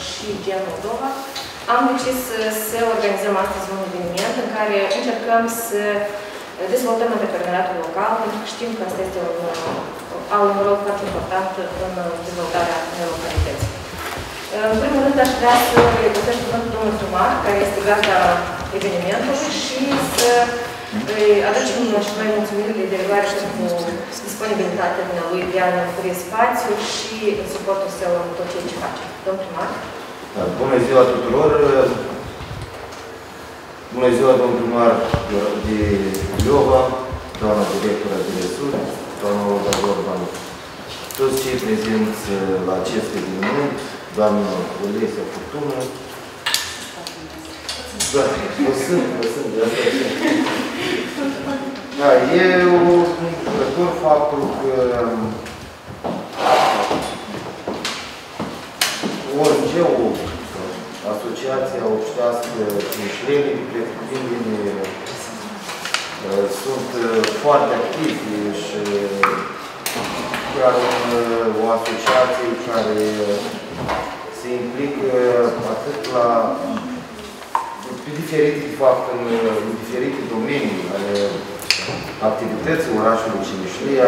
și Gen Moldova, am decis să organizăm astăzi un eveniment în care încercăm să dezvoltăm antreprenoriatul local, pentru că știm că asta este au un rol foarte important în dezvoltarea unei localități. În primul rând, aș vrea să îi găsesc cuvântul domnul primar, care este gazda evenimentului, și să îi aducem și noi mulțumirile de rigoare și cu disponibilitatea lui de a ne oferi spațiu și suportul său în tot ceea ce face. Domnul primar. Bună ziua tuturor! Bună ziua, domnul primar de Iova, doamna directoră de resurs, doamna Olga Orban, toți cei prezenți la acest eveniment, doamna Olesia Furtună. Da, o sunt, de asta sunt. Da, e un faptul că ONG-ul, Asociația Obștească Mișleni, sunt foarte activi și chiar o asociație care se implică atât la pe diferite, de fapt, în diferite domenii ale activității orașului Cimișlia,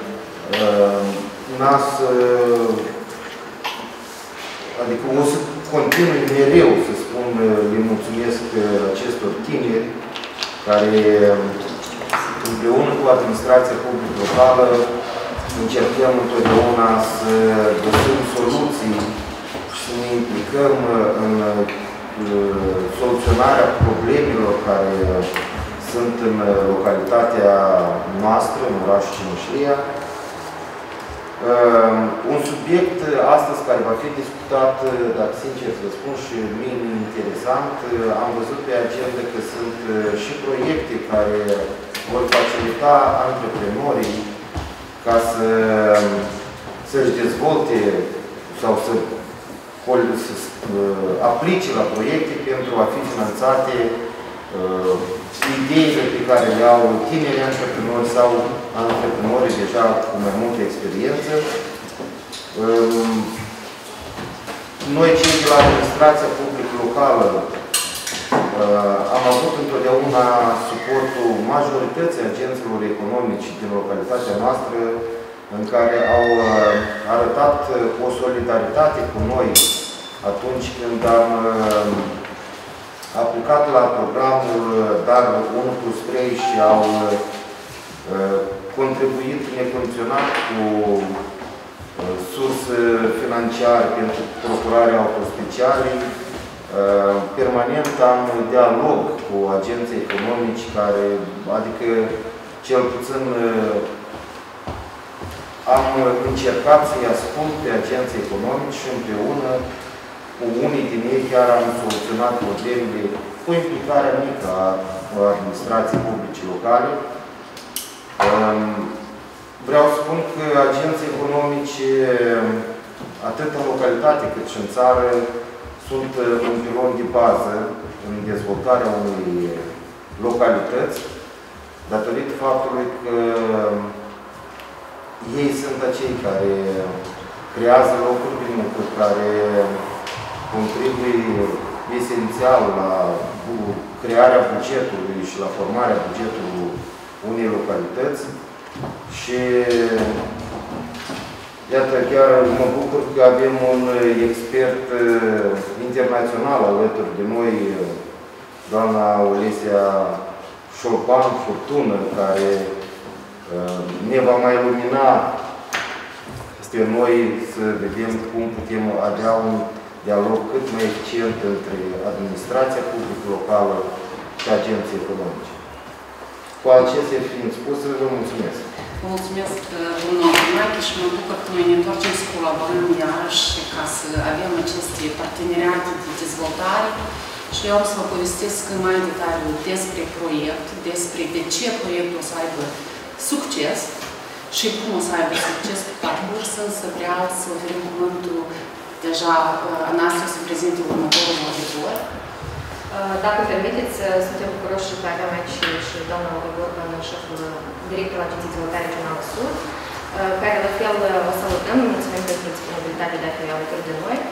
adică o să continui mereu să spun, le mulțumesc acestor tineri care împreună cu administrația publică locală încercăm întotdeauna să găsim soluții și să ne implicăm în soluționarea problemelor care sunt în localitatea noastră, în orașul Cimișlia. Un subiect astăzi care va fi discutat, dacă sincer să vă spun, și mie interesant, am văzut pe agenda că sunt și proiecte care vor facilita antreprenorii ca să-și dezvolte sau să aplice la proiecte pentru a fi finanțate ideile pe care le au tineri antreprenori sau antreprenorii deja cu mai multă experiență. Noi, cei de la administrația publică locală, am avut întotdeauna suportul majorității agenților economici din localitatea noastră, în care au arătat o solidaritate cu noi atunci când am aplicat la programul DAR 1+3 și au contribuit necondiționat cu surse financiare pentru procurarea autospecialii. Permanent am dialog cu agenții economici care, adică cel puțin am încercat să-i ascult pe agenții economici și împreună cu unii din ei chiar am soluționat problemele cu implicarea mică a administrației publice locale. Vreau să spun că agenții economici, atât în localitate cât și în țară, sunt un pilon de bază în dezvoltarea unei localități, datorită faptului că ei sunt acei care creează locuri de muncă, care contribuie esențial la crearea bugetului și la formarea bugetului unei localități. Și iată, chiar mă bucur că avem un expert internațional alături de noi, doamna Olesia Furtună, care ne va mai lumina pe noi să vedem cum putem avea un dialog cât mai eficient între administrația publică locală și agenții economice. Cu acestea fiind spuse, vă mulțumesc. Vă mulțumesc, domnul Machi, și mă bucur că noi ne întoarcem să colaborăm iarăși ca să avem aceste parteneriate de dezvoltare. Și eu am să vă povestesc mai în detaliu despre proiect, despre de ce proiectul o să aibă succes și cum o să aibă succes pe parcurs, însă vreau să oferim cuvântul deja a noastră să prezinte următorul auditor. Dacă permiteți, suntem bucuroși să avem aici și doamna Olga Orban, șeful directorul Agenției Dezvoltare Regională Sud, care la fel o salutăm, mulțumim pentru disponibilitatea de a fi alături de noi.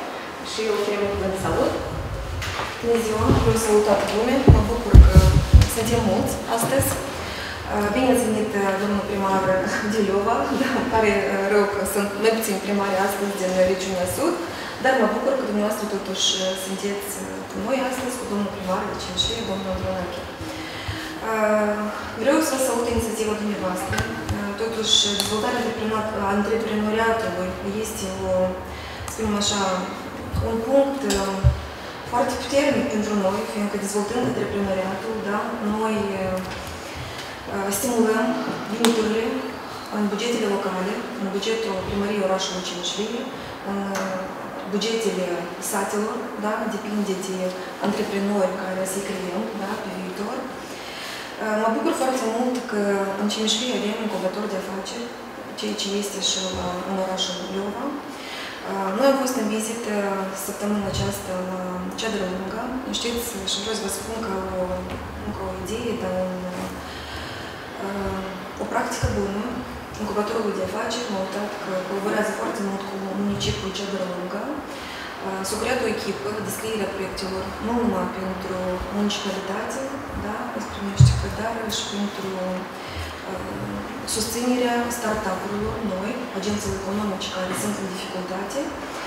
și eu ținem un cuvânt de salut. Bună ziua, vreau să salut toată lumea, mă bucur că suntem mulți astăzi. Bine ați venit, domnul primar Diliova, îmi pare rău că sunt mai puțini primari astăzi din regiunea Sud, dar mă bucur că dumneavoastră totuși sunteți cu noi astăzi, cu domnul primar de Cinșie, domnul Andronache. Vreau să salut inițiativa dumneavoastră. Totuși, dezvoltarea antreprenoriatului este spunem așa, un punct foarte puternic pentru noi, fiindcă dezvoltând antreprenoriatul, da, noi stimulăm veniturile în bugetele locale, în bugetul primăriei orașului Cinșie, în bugetele satelor, da, depinde de antreprenori care să-i creăm, da, pe viitor. Mă bucur foarte mult că în Cinșie avem incubator de afaceri, ceea ce este și în orașul Liova. Noi am fost în vizită săptămâna aceasta la Ceadră Lungă. Știți, și vreau să vă spun că încă o idee, dar o practică bună. Incubatorul de afaceri m-a uitat că colaborează foarte mult cu municipiul Ceadră Lungă. S-a creat o echipă de scrierea proiectelor, nu numai pentru municipalitate, da, dar și pentru susținerea start-up-urilor noi, agențiilor economice care sunt în dificultate.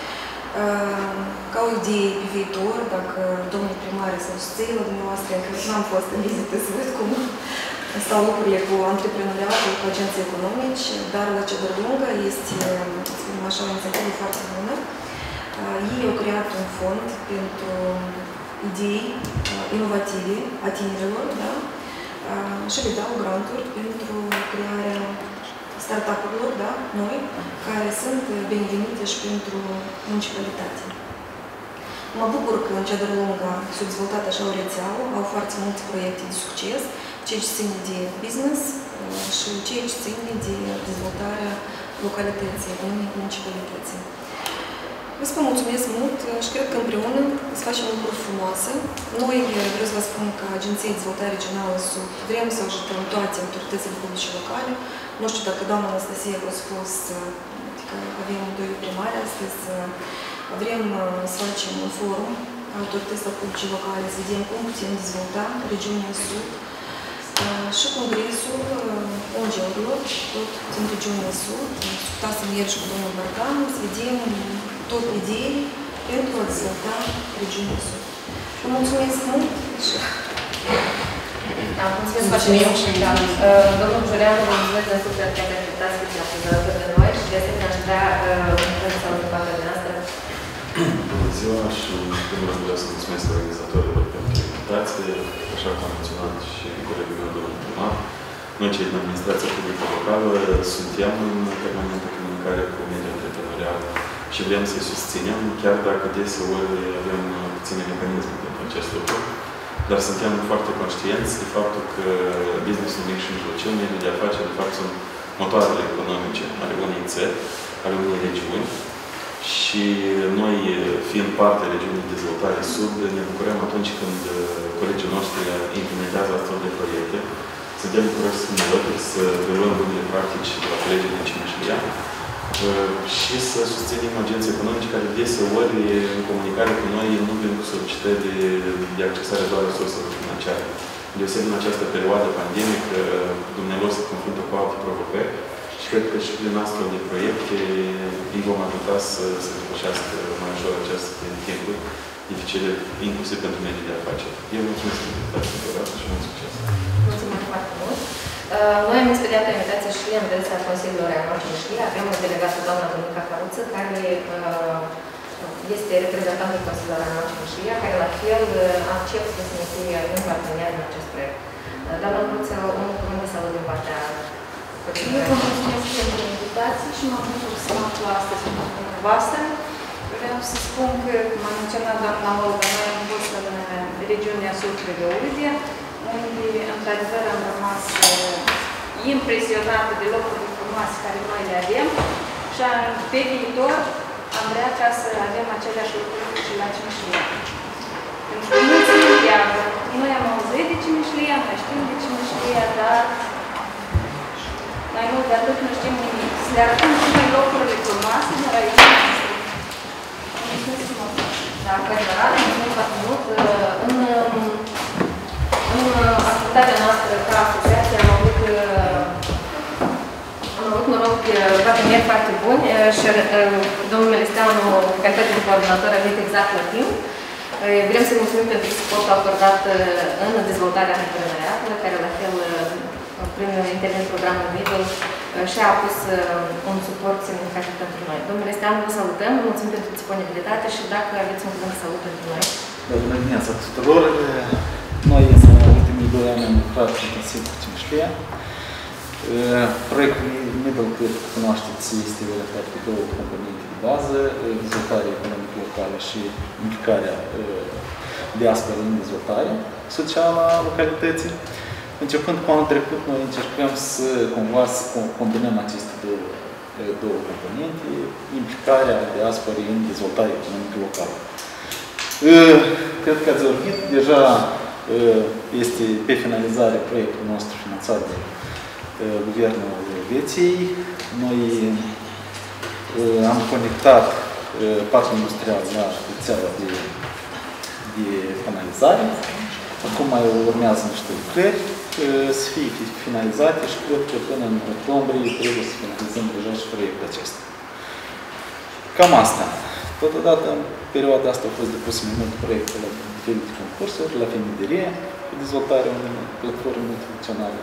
Ca o idee pe viitor, dacă domnul primar să susține la dumneavoastră, încă n-am fost în vizită să văd cum stau lucrurile cu antreprenoriatul, cu agenții economici, dar la Ceadră Lungă este, spunem așa, o inițiativă foarte bună. Ei au creat un fond pentru idei inovative a tinerilor, da? Și le dau granturi pentru crearea startup-urilor, da, noi, care sunt binevenite și pentru municipalitate. Mă bucur că în Ceadră Lungă s-a dezvoltat așa o rețeaua, au foarte multe proiecte de succes, ceea ce ține de business și ceea ce ține de dezvoltarea localității, economiei municipalității. Vă mulțumesc mult și cred că împreună să facem lucruri frumoase. Noi, vreau să vă spun că Agenția de Dezvoltare Regională Sud vrem să ajutăm toate autoritățile publice locale. Nu știu dacă doamna Anastasia v-a spus că avem doi primari astăzi. Vrem să facem un forum autorităților publice locale, să vedem cum putem dezvolta regiunea Sud și congresul ONG-urilor, tot din regiunea Sud. Putea să merg și cu domnul Barcan, să vedem tot idei pentru a dezvolta regiunea Sud. Vă mulțumesc mult și... Da, mulțumesc foarte mult. Domnul Jureanu, vă mulțumesc de suflet că ați acceptat să fiți astăzi alături de noi și de asemenea aș vrea să salut în partea de noastră. Bună ziua și în primul rând vreau să mulțumesc organizatorilor pentru invitație. Așa cum am menționat și colegul meu, domnul primar, noi cei din administrația publică locală suntem în permanentă comunicare cu mediul antreprenorial și vrem să-i susținem, chiar dacă deseori avem puține mecanisme pentru acest lucru. Dar suntem foarte conștienți de faptul că business-ul mic și mijlociu, mediul de afaceri, de fapt, sunt motoarele economice ale unei țări, ale unei regiuni. Și noi, fiind parte a regiunii de dezvoltare Sud, ne bucurăm atunci când colegii noștri implementează astfel de proiecte. Suntem bucuroși să preluăm bunele practici de la colegii din Cinșia și să susținem agenții economici care deseori, în comunicare cu noi, nu vin cu solicitări de accesare doar resurselor financiare. Deosebit în această perioadă pandemică, dumneavoastră se confruntă cu alte provocări și cred că și prin astfel de proiecte îi vom ajuta să depășească mai ușor aceste timpuri dificile, inclusiv pentru mediul de afaceri. Eu mulțumesc pentru invitația și mult succes! Mulțumesc foarte mult! Noi am expediat o invitație și în adresa Consiliului Regional Cinșie. Avem o delegată, doamna Dominica Căruță, care este reprezentantul Consiliului Regional Cinșie, care la fel acceptă să ne fie un partener în acest proiect. Doamna Căruță, un cuvânt de salut din partea Eu vă mulțumesc pentru invitație și mă bucur să mă aflu astăzi în dumneavoastră. Vreau să spun că, cum a menționat doamna Olga, noi am fost în regiunea Sud-Prăgăulidia, unde, într-adevăr, am rămas impresionată de locurile frumoase care noi le avem și pe viitor am vrea ca să avem aceleași lucruri și la Cinșia. Pentru că mulți nu știau, noi am auzit de Cinșia, noi știm de Cinșia, dar mai mult de atât nu știm nimic. Să le arătăm și noi locurile frumoase din raionul nostru. Mulțumesc frumos! Da, adevărat, mulțumim foarte mult. În activitatea noastră ca asociație am avut noroc parteneri foarte buni și domnul Melesteanu, în calitate de coordonator, a venit exact la timp. Vrem să mulțumim pentru suportul acordat în dezvoltarea antreprenoriatului, care la fel, prin intermediul programului Middle, și-a pus un suport semnificativ pentru noi. Domnul Melesteanu, vă salutăm, vă mulțumim pentru disponibilitate și dacă aveți un cuvânt de salut pentru noi. Bună dimineața tuturor! Noi, în ultimii 2 ani, am lucrat intensiv cu Cimeșlia. Proiectul Middle, cred că cunoașteți, este orientat pe 2 componente de bază, dezvoltarea economică locală și implicarea diasporei în dezvoltare socială a localității. Începând cu anul trecut, noi încercăm să cumva să combinăm aceste două componente, implicarea diasporei în dezvoltarea economică locală. Cred că ați vorbit, deja este pe finalizare proiectul nostru finanțat de Guvernul Elveției. Noi am conectat parcul industrial la rețeaua de finalizare. Acum mai urmează niște lucrări să fie finalizate și cred că până în octombrie trebuie să finalizăm deja și proiectul acesta. Cam asta. Totodată, în perioada asta au fost depuse mai multe proiecte la diferite concursuri, la FMDR, cu dezvoltarea unei platforme multifuncționale.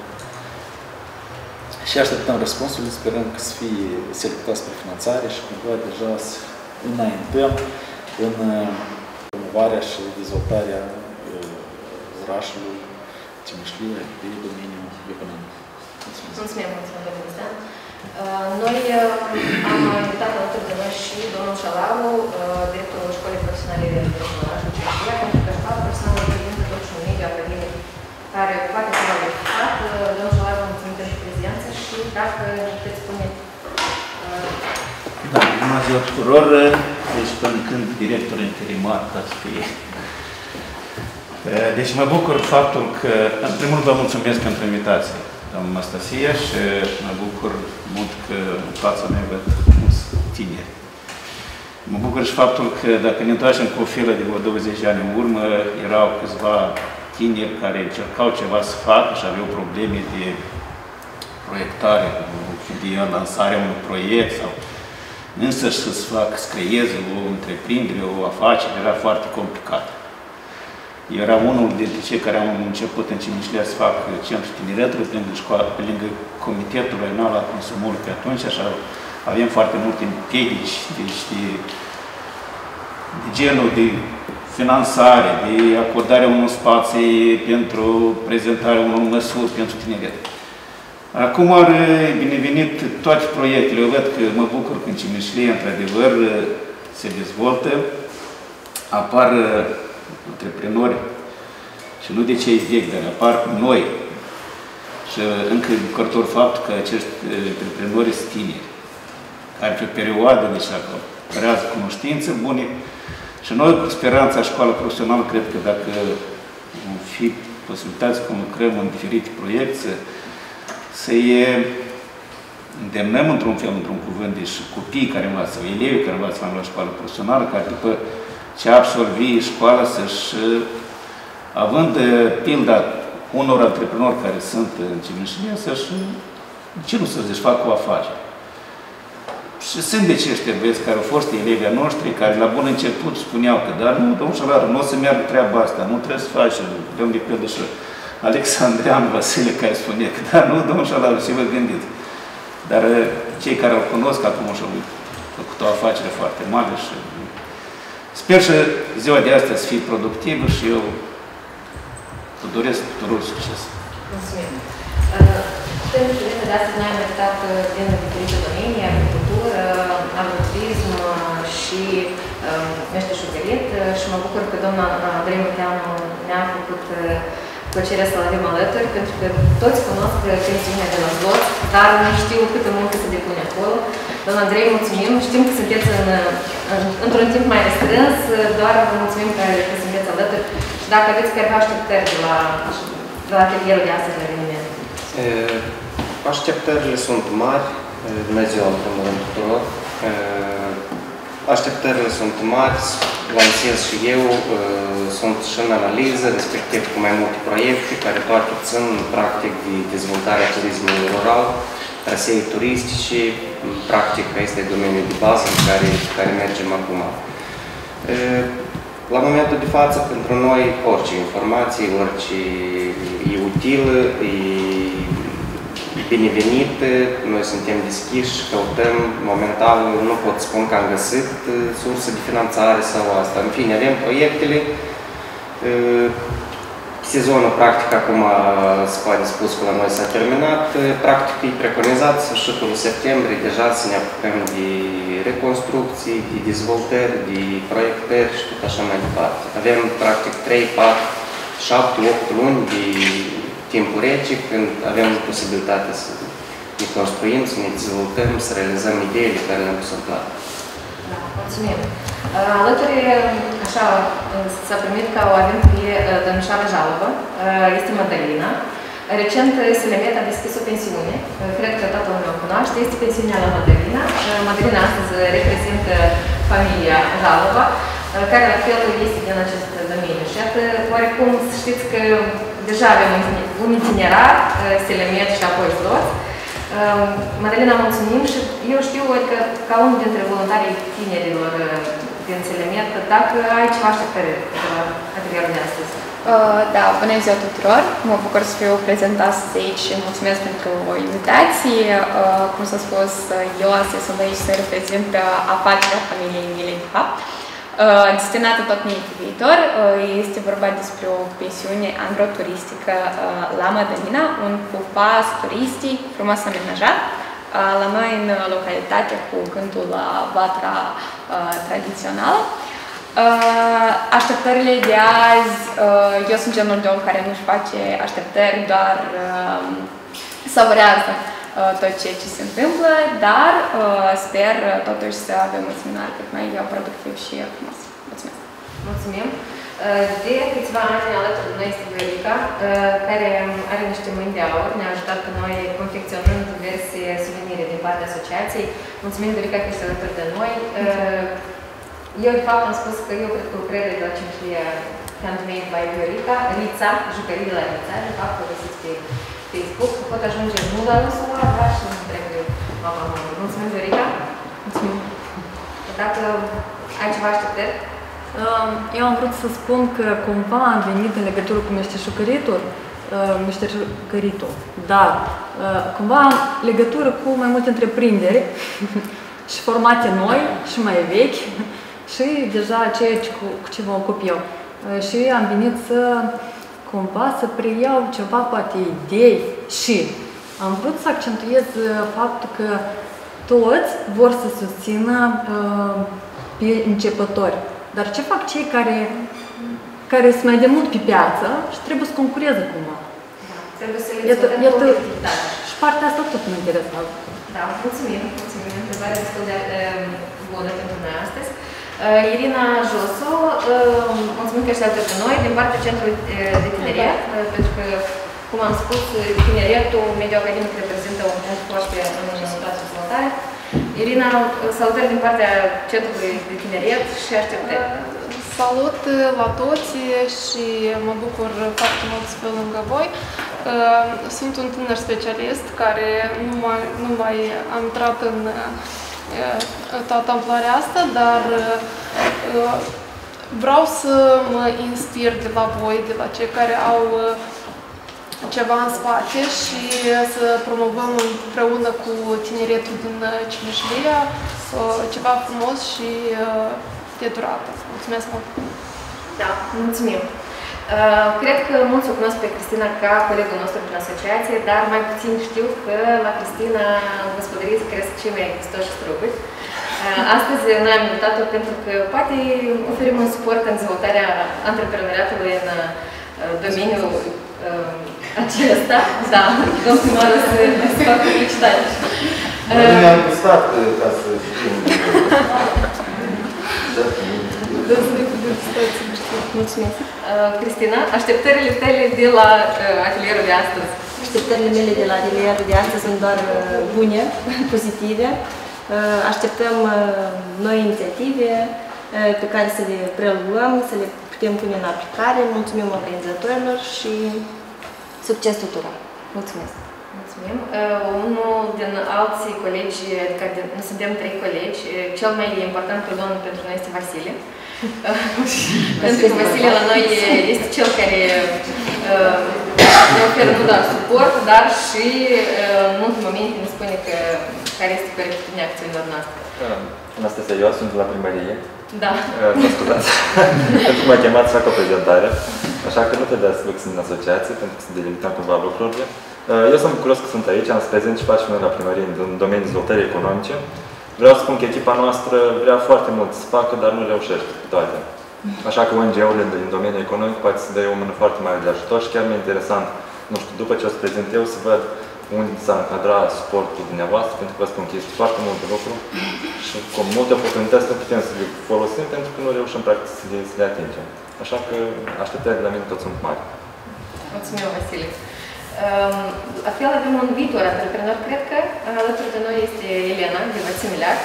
Și așteptăm răspunsul, sperăm că să fie selectat spre finanțare și cumva deja să înaintăm în promovarea și dezvoltarea orașului Cimeșlia pe domeniul economic. Mulțumim, domnule Cristian. Noi am invitat alături de noi și domnul Șalau, directorul Școlii Profesionale de orașul Cimeșlia, pentru că școala profesională reprezintă totuși un mediu academic care poate fi valorificat. Domnul Șalau, vă mulțumim pentru prezență și dacă puteți spune... Da, bună ziua tuturor. Deci, până când director interimar, ca să fie. Deci mă bucur faptul că, în primul rând, vă mulțumesc pentru invitație, doamna Anastasia, și mă bucur mult că în fața mea văd mulți tineri. Mă bucur și faptul că, dacă ne întoarcem cu o filă de vreo 20 de ani în urmă, erau câțiva tineri care încercau ceva să facă și aveau probleme de proiectare, de lansarea unui proiect sau însăși să-ți facă, să creeze o întreprindere, o afacere, era foarte complicat. Eu eram unul dintre cei care am început în Cimeșlia să fac centrul tineretului pe lângă Comitetul Regional al Consumului pe atunci, așa avem foarte multe împiedici, deci de genul de finanțare, de acordarea unor spații pentru prezentarea unor măsuri pentru tineret. Acum ar binevenit toate proiectele. Eu văd că mă bucur că în Cimeșlia, într-adevăr, se dezvoltă, apar antreprenori și nu de cei vechi, dar apar noi. Și încă bucurător faptul că acești antreprenori sunt tineri, care pe perioadă, deci creează cunoștințe bune. Și noi, cu speranța școală profesională, cred că dacă vom fi posibilitați să lucrăm în diferite proiecte, să-i îndemnăm într-un fel, într-un cuvânt, deci copiii care învață, sau elevii care învață la școală profesională, care după ce absolvi școala, să-și, având pilda unor antreprenori care sunt în Cimeșlia, să-și, de ce nu să-și facă o afacere? Și sunt de aceștia băieți care au fost elevii noștri, care la bun început spuneau că, dar nu, domnul Șalar, nu o să meargă treaba asta, nu trebuie să faci, dăm de pildă și Alexandrean Vasile, care spune că, dar nu, domnul Șalar, ce vă gândiți? Dar cei care îl cunosc acum și-au făcut o afacere foarte mare și sper și ziua de astăzi să fie productivă și eu vă doresc tuturor succes. Mulțumim. Pentru că de astăzi noi am meditat din diferite domenii, agricultură, agroturism și meșteșugărit și mă bucur că doamna Andrei Muteanu ne-a făcut plăcerea să-l avem alături, pentru că toți cunosc pensiunea de la Zlot, dar nu știu câtă muncă se depune acolo. Doamna Andrei, mulțumim, știm că sunteți într-un timp mai restrâns, doar vă mulțumim că sunteți alături și dacă aveți careva așteptări de la atelierul de astăzi la eveniment. Așteptările sunt mari, bună ziua în primul rând tuturor. Așteptările sunt mari, lansez și eu, sunt și în analiză, respectiv cu mai multe proiecte care toate țin practic de dezvoltarea turismului rural, trasee turistice, practic este domeniul de bază în care mergem acum. La momentul de față, pentru noi, orice informație, orice e utilă, e binevenit, noi suntem deschiși, căutăm, momentan nu pot spune că am găsit surse de finanțare sau asta. În fine, avem proiectele. Sezonul, practic, acum se poate spus că la noi s-a terminat. Practic, e preconizat sfârșitul septembrie deja să ne apucăm de reconstrucții, de dezvoltări, de proiectări și tot așa mai departe. Avem, practic, 3, 4, 7, 8 luni de timpul rece, când avem posibilitatea să ne construim, să ne dezvoltăm, să realizăm ideile care le-am pus în plan. Da, mulțumim. Alături, așa, s-a primit că o avem pe domnișoara Jalova, este Madalina. Recent, Selemet a deschis o pensiune, cred că toată lumea o cunoaște, este pensiunea la Madalina. Madalina astăzi reprezintă familia Jalova, care la fel este din acest domeniu. Și atât, oarecum, știți că deja avem un itinerar, Selemet și apoi toți. Madalina, mulțumim și eu știu, adică, ca unul dintre voluntarii tinerilor din Selemet, dacă ai ceva așteptări de la atelierul de astăzi. Da, bună ziua tuturor! Mă bucur să fiu prezent astăzi aici și mulțumesc pentru invitație. Cum s-a spus, eu astăzi sunt aici să reprezint afacerea familiei mele, de fapt, destinată tot mie pe viitor. Este vorba despre o pensiune agroturistică la Madalina, un pupas turistic frumos amenajat la noi în localitate cu gândul la vatra tradițională. Așteptările de azi, eu sunt genul de om care nu-și face așteptări, doar savurează tot ceea ce se întâmplă, dar sper totuși să avem un seminar cât mai productiv și frumos. Mulțumesc! Mulțumim! De câțiva ani alături de noi este Viorica, care are niște mâini de aur, ne-a ajutat pe noi confecționând diverse suvenire din partea asociației. Mulțumim, Viorica, că ești alături de noi. Eu, de fapt, am spus că eu cred că lucrările de la Cinclie handmade by Viorica, Rița, jucării de la Rița, de fapt, o găsiți pe Facebook, pot ajunge nu la Rusula, dar și în întregul mama. Mulțumim, Viorica! Mulțumim! Dacă ai ceva așteptări? Eu am vrut să spun că cumva am venit în legătură cu meșteșugăritul, dar cumva am legătură cu mai multe întreprinderi și formate noi și mai vechi și deja ceea cu ce mă ocup eu. Și am venit să cumva să preiau ceva, poate idei și am vrut să accentuez faptul că toți vor să susțină pe începători. Dar ce fac cei care sunt mai de mult pe piață și trebuie să concureze cumva? Da, trebuie să le dezvoltăm competitivitatea. Și partea asta tot mă interesează. Da, mulțumim. Mulțumim. O întrebare destul de bună pentru noi astăzi. Irina Josu, mulțumim că ești alături de noi, din partea Centrului de Tineriat, pentru că, cum am spus, tineretul, mediul academic reprezintă un punct foarte în spațiul dezvoltare. Irina, salutări din partea Centrului de Tineriat și așteptări. Salut la toți și mă bucur foarte mult să fiu lângă voi. Sunt un tânăr specialist care nu mai am intrat în toată amploarea asta, dar vreau să mă inspir de la voi, de la cei care au ceva în spate și să promovăm împreună cu tineretul din Cimeșlia ceva frumos și de durată. Mulțumesc mult! Da, mulțumim! Cred că mulți o cunosc pe Cristina ca colegul nostru prin asociație, dar mai puțin știu că la Cristina în gospodărie se cresc cei mai gustoși struguri. Astăzi noi am invitat-o pentru că poate oferim un suport în dezvoltarea antreprenoriatului în domeniul acesta. Da, domnul primarul să facă publicitate. Noi ne-am gustat ca să știm. Mulțumesc. Cristina, așteptările tale de la atelierul de astăzi? Așteptările mele de la atelierul de astăzi sunt doar bune, pozitive. Așteptăm noi inițiative pe care să le preluăm, să le putem pune în aplicare. Mulțumim organizatorilor și succes tuturor! Mulțumesc! Mulțumim. Unul din alții colegi, adică nu suntem 3 colegi, cel mai important pildon pentru noi este Vasile. Pentru că Vasile la noi este cel care ne oferă nu doar suport, dar și în multe momente ne spune care este corectitudinea acțiunilor noastre. Anastasia, eu sunt la primărie. Da. Mă scuzați. Pentru că m-a chemat să fac o prezentare, așa că nu trebuia să lux în asociație, pentru că să delimităm cumva lucrurile. Eu sunt bucuros că sunt aici, am să prezent și facem noi la primărie în domeniul dezvoltării economice. Vreau să spun că echipa noastră vrea foarte mult să facă, dar nu reușește cu toate. Așa că ONG-urile din domeniul economic poate să dea o mână foarte mare de ajutor și chiar mi-e interesant, nu știu, după ce o să prezint eu, să văd unde s-a încadrat suportul dumneavoastră, pentru că vă spun că este foarte mult de lucru și cu multe oportunități nu putem să le folosim pentru că nu reușim practic să le atingem. Așa că așteptările de la mine tot sunt mari. Mulțumim, Vasile. La fel avem un viitor antreprenor, cred că alături de noi este Elena de la Similac.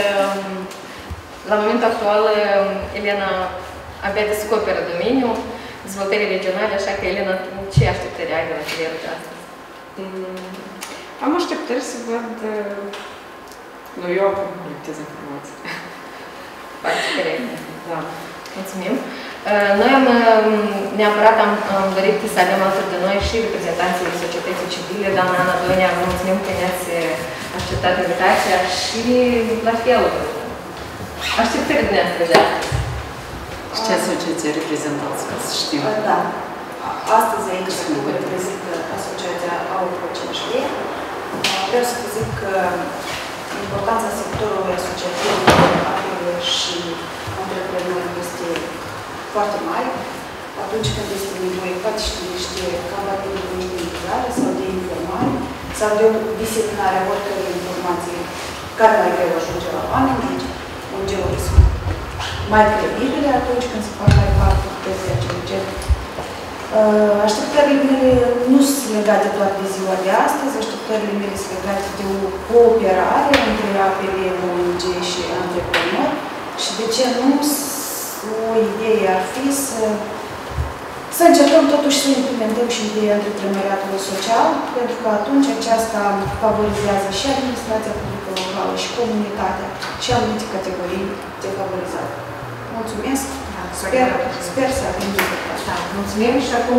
La momentul actual, Elena abia descoperă domeniul dezvoltării regionale, așa că, Elena, ce așteptări ai de la atelierul de astăzi? Am așteptări să văd... Nu, eu acum colectez informații. Foarte corect. Da. Mulțumim. Noi neapărat am dorit să avem alături de noi și reprezentanții societății civile, doamna Ana Donia, vă mulțumim că ne-ați acceptat invitația și la fel așteptările dumneavoastră de astăzi. Și ce asociație reprezentați, ca să știm? Da. Astăzi aici reprezint asociația AUPO-CNJ. Vreau să vă zic că importanța sectorului asociativ, apelor și antreprenori este foarte mare. Atunci când este nevoie, poate și niște campanii de comunicare sau de informare sau de diseminarea oricărei informații care mai greu ajunge la oameni. Deci, ONG-urile sunt mai credibile atunci când se fac mai parte de acel gen. Așteptările mele nu sunt legate doar de ziua de astăzi, așteptările mele sunt legate de o cooperare între APL, ONG și antreprenori și de ce nu o idee ar fi să încercăm totuși să implementăm și ideea antreprenoriatului social, pentru că atunci aceasta favorizează și administrația publică locală și comunitatea și anumite categorii defavorizate. Mulțumesc! Sper să avem rezultate. Da, mulțumim și acum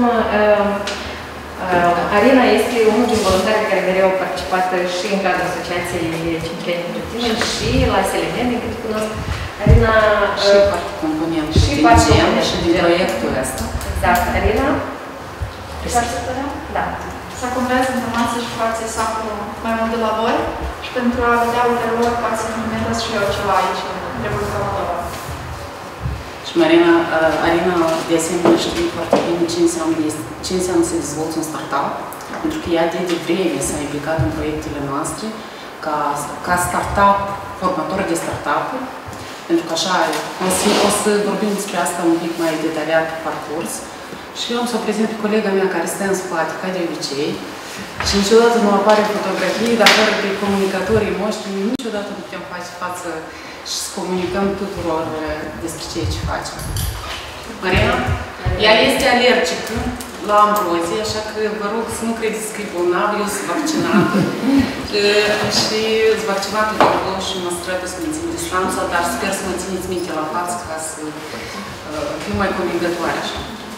Arina este unul din voluntarii care mereu au participat și în cadrul Asociației Cinceni Creștine și la SLM, din câte cunosc. Arina... Și parte component și din proiectul ăsta. Exact. Arina? Da. Se acumulează informații și face sacul mai mult de la voi și pentru a vedea ulterior poate să implementez și eu ceva aici în Republica Moldova. Și Arina, de asemenea, știe foarte bine ce înseamnă să dezvolți un startup, pentru că ea de vreme s-a implicat în proiectele noastre ca startup, formator de startup-uri, pentru că așa o să vorbim despre asta un pic mai detaliat pe parcurs. Și eu am să o prezint pe colega mea care stă în spate, ca de obicei, și niciodată nu apare fotografii, dar fără de comunicatorii noștri, niciodată nu putem face față și să comunicăm tuturor despre ceea ce facem. Marina? Ea este alergică la ambrozie, așa că vă rog să nu credeți că e bolnavă, eu sunt vaccinată. Și sunt vaccinată de acolo și mă străduie să mențin distanța, dar sper să mă țineți minte la față ca să fiu mai convingătoare așa.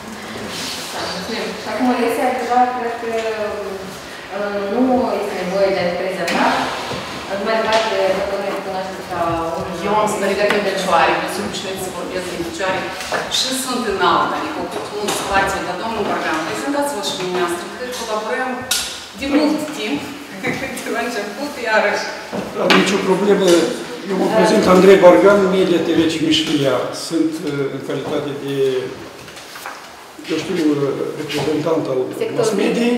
Și acum, Alexia, deja cred că nu este nevoie de a te prezenta. Mai departe, nu îi cunoaște ca un... Eu am să ridicat în picioare, eu sunt obișnuit să vorbesc în picioare și sunt înalt, adică cu mult spațiu, dar domnul Bargan, prezentați-vă și dumneavoastră, că colaborăm de mult timp, de la început, iarăși. Am nicio problemă. Eu mă prezint Andrei Bargan, Media TV Cimișlia. Sunt în calitate de, eu știu, reprezentant al mass media.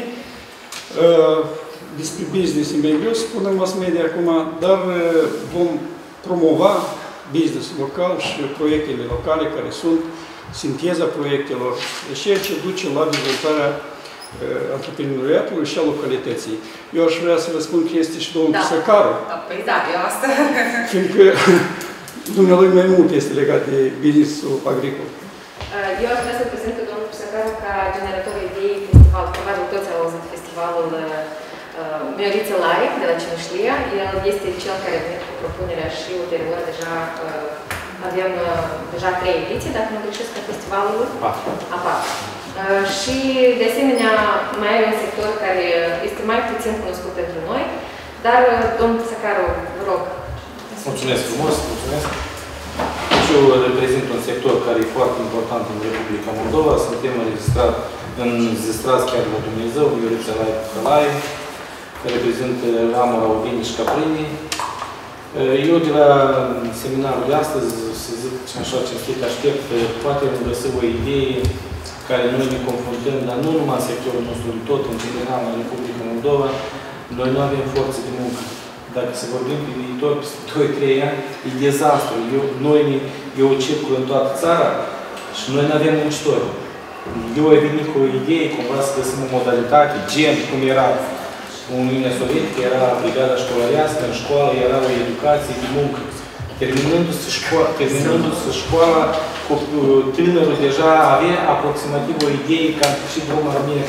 Despre business e mai greu să spunem mass media acum, dar vom promova business local și proiectele locale care sunt sinteza proiectelor, ceea ce duce la dezvoltarea antreprenoriatului și a localității. Eu aș vrea să vă spun că este și domnul Săcaru. Păi da, eu asta... Fiindcă dumnealui mai mult este legat de business-ul agricol. Eu aș vrea să prezint pe domnul Săcaru ca generatorul ideii festival. Probabil toți au auzit festivalul Mioriță Live de la Cinușlia. El este cel care a venit cu propunerea și ulterior deja avem deja 3 ediții, dacă nu greșesc, ca festivalul a 4. Și de asemenea mai are un sector care este mai puțin cunoscut pentru noi, dar domnul Săcaru, vă rog. Mulțumesc frumos, mulțumesc. Și eu reprezint un sector care e foarte important în Republica Moldova. Suntem înregistrați chiar la Dumnezeu, Mioriță Live Călai, reprezint ramura Obini și Caprini. Eu de la seminarul de astăzi, să zic așa cinstit, aștept poate îmi găsi o idee care noi ne confruntăm, dar nu numai în sectorul nostru, tot în general în Republica Moldova, noi nu avem forță de muncă. Dacă să vorbim pe viitor, peste 2-3 ani, e dezastru. Eu circul în toată țara și noi nu avem muncitori. Eu ai venit cu o idee, cumva să găsim o modalitate, gen cum era Uniunea Sovietică, era brigada școlărească, în școală era o educație de muncă. Terminându-se școala, tânărul deja avea aproximativ o idee cam și drumul rămâne.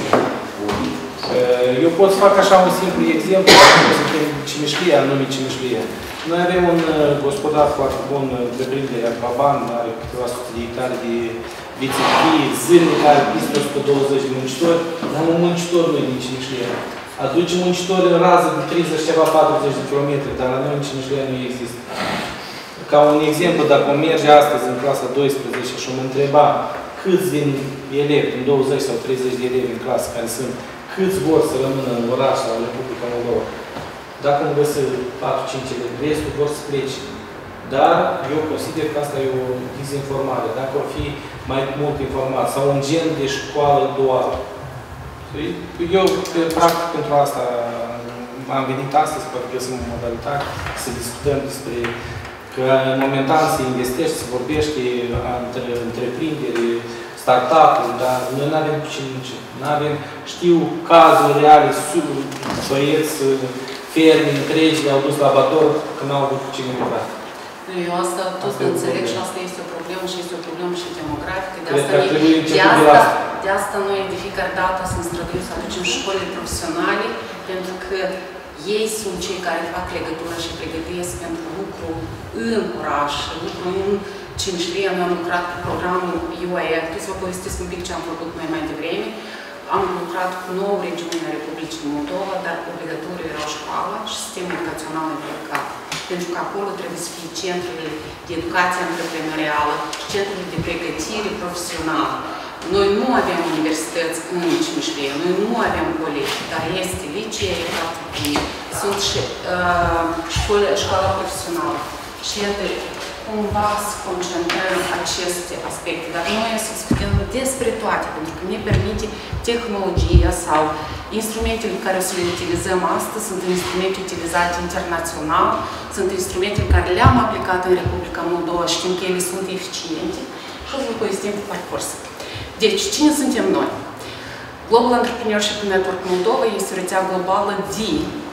Eu pot să fac așa un simplu exemplu, suntem Cimișlia, nume Cimișlia. Noi avem un gospodar foarte bun, întreprinderea Baban, are câteva sute de hectare de vițifie, zilnic are peste 120 de muncitori, dar un muncitor nu e din Cimișlia. Aduce muncitori în rază de 30 ceva 40 de kilometri, dar la noi în Cimișlia nu există. Ca un exemplu, dacă o merge astăzi în clasa 12 și o mă întreba câți din elevi, din 20 sau 30 de elevi în clasă care sunt, câți vor să rămână în oraș sau în Republica Moldova. Dacă îmi găsă 4-5 elevi, restul vor să plece. Dar eu consider că asta e o dezinformare. Dacă ar fi mai mult informat sau un gen de școală duală. Eu, practic, pentru asta am venit astăzi, poate găsim o modalitate să discutăm despre că momentan se investește, se vorbește între întreprinderi, start-up-uri, dar noi nu avem cu ce munci. Știu cazuri reale, băieți, ferme întregi, le-au dus la bator, că n-au avut cu cine lucra. Eu asta tot înțeleg și asta este o problemă și este o problemă și demografică. De asta noi de fiecare dată să ne străduim să aducem școlile profesionale, pentru că ei sunt cei care fac legătura și pregătesc pentru lucru în oraș, lucru în Cimișlia. Noi am lucrat cu programul UAF, să vă povestesc un pic ce am făcut mai devreme. Am lucrat cu 9 regiuni în Republicii Moldova, dar obligatoriu era școala și sistemul educațional implicat. Pentru că acolo trebuie să fie centrele de educație antreprenorială, centrele de pregătire profesională. Noi nu avem universități în Cimișlia, noi nu avem colegi, dar este licee, sunt și școala profesională. Și iată, cumva să concentrăm aceste aspecte. Dar noi să discutăm despre toate, pentru că ne permite tehnologia sau instrumentele pe care o să le utilizăm astăzi sunt instrumente utilizate internațional, sunt instrumente pe care le-am aplicat în Republica Moldova și știm că ele sunt eficiente și o să vă povestim pe parcurs. Deci, cine suntem noi? Global Entrepreneurship Network Moldova este o rețea globală de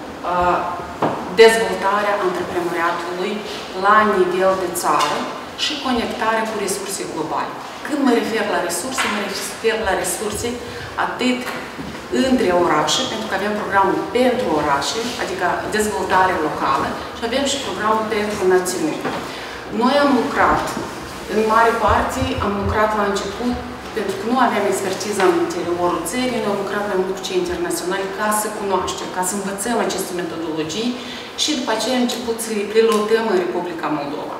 dezvoltarea antreprenoriatului la nivel de țară și conectarea cu resurse globale. Când mă refer la resurse, mă refer la resurse atât între orașe, pentru că avem programul pentru orașe, adică dezvoltare locală, și avem și programul pentru națiuni. Noi am lucrat, în mare parte, am lucrat la început, pentru că nu aveam expertiză în interiorul țării, noi am lucrat mai mult cu cei internaționali ca să cunoaștem, ca să învățăm aceste metodologii și după aceea am început să le prelotăm în Republica Moldova.